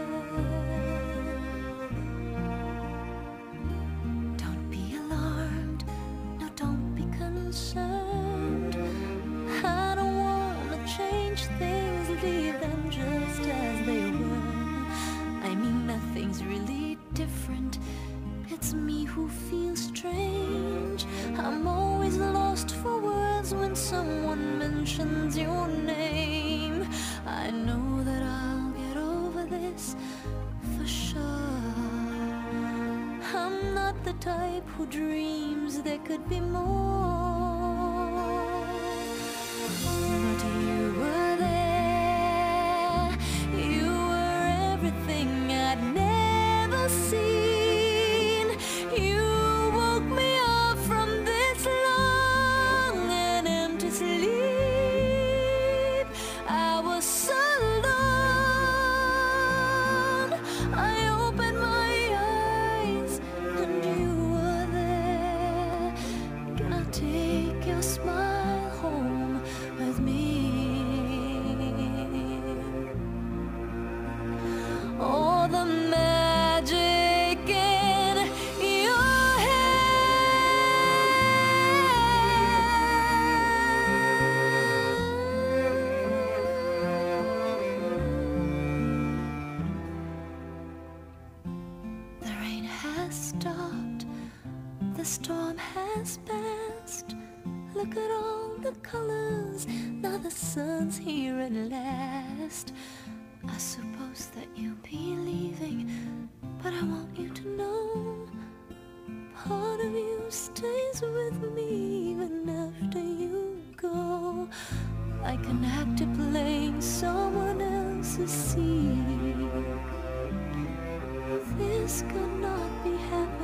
Don't be alarmed, no, don't be concerned. I don't wanna change things, leave them just as they were. I mean, nothing's really different. It's me who feels strange. I'm always lost for words when someone mentions your name. I know that I'll get over this for sure. I'm not the type who dreams there could be more. But you were there. You were everything I'd never seen. You woke me up from this long and empty sleep. I was alone. I opened my eyes and you were there. Can I take your smile home with me? Oh, the magic in your hair. look at all the colors, now the sun's here at last. I suppose that you'll be leaving, but I want you to know part of you stays with me even after you go. Like an actor playing someone else's scene. This could not be happening.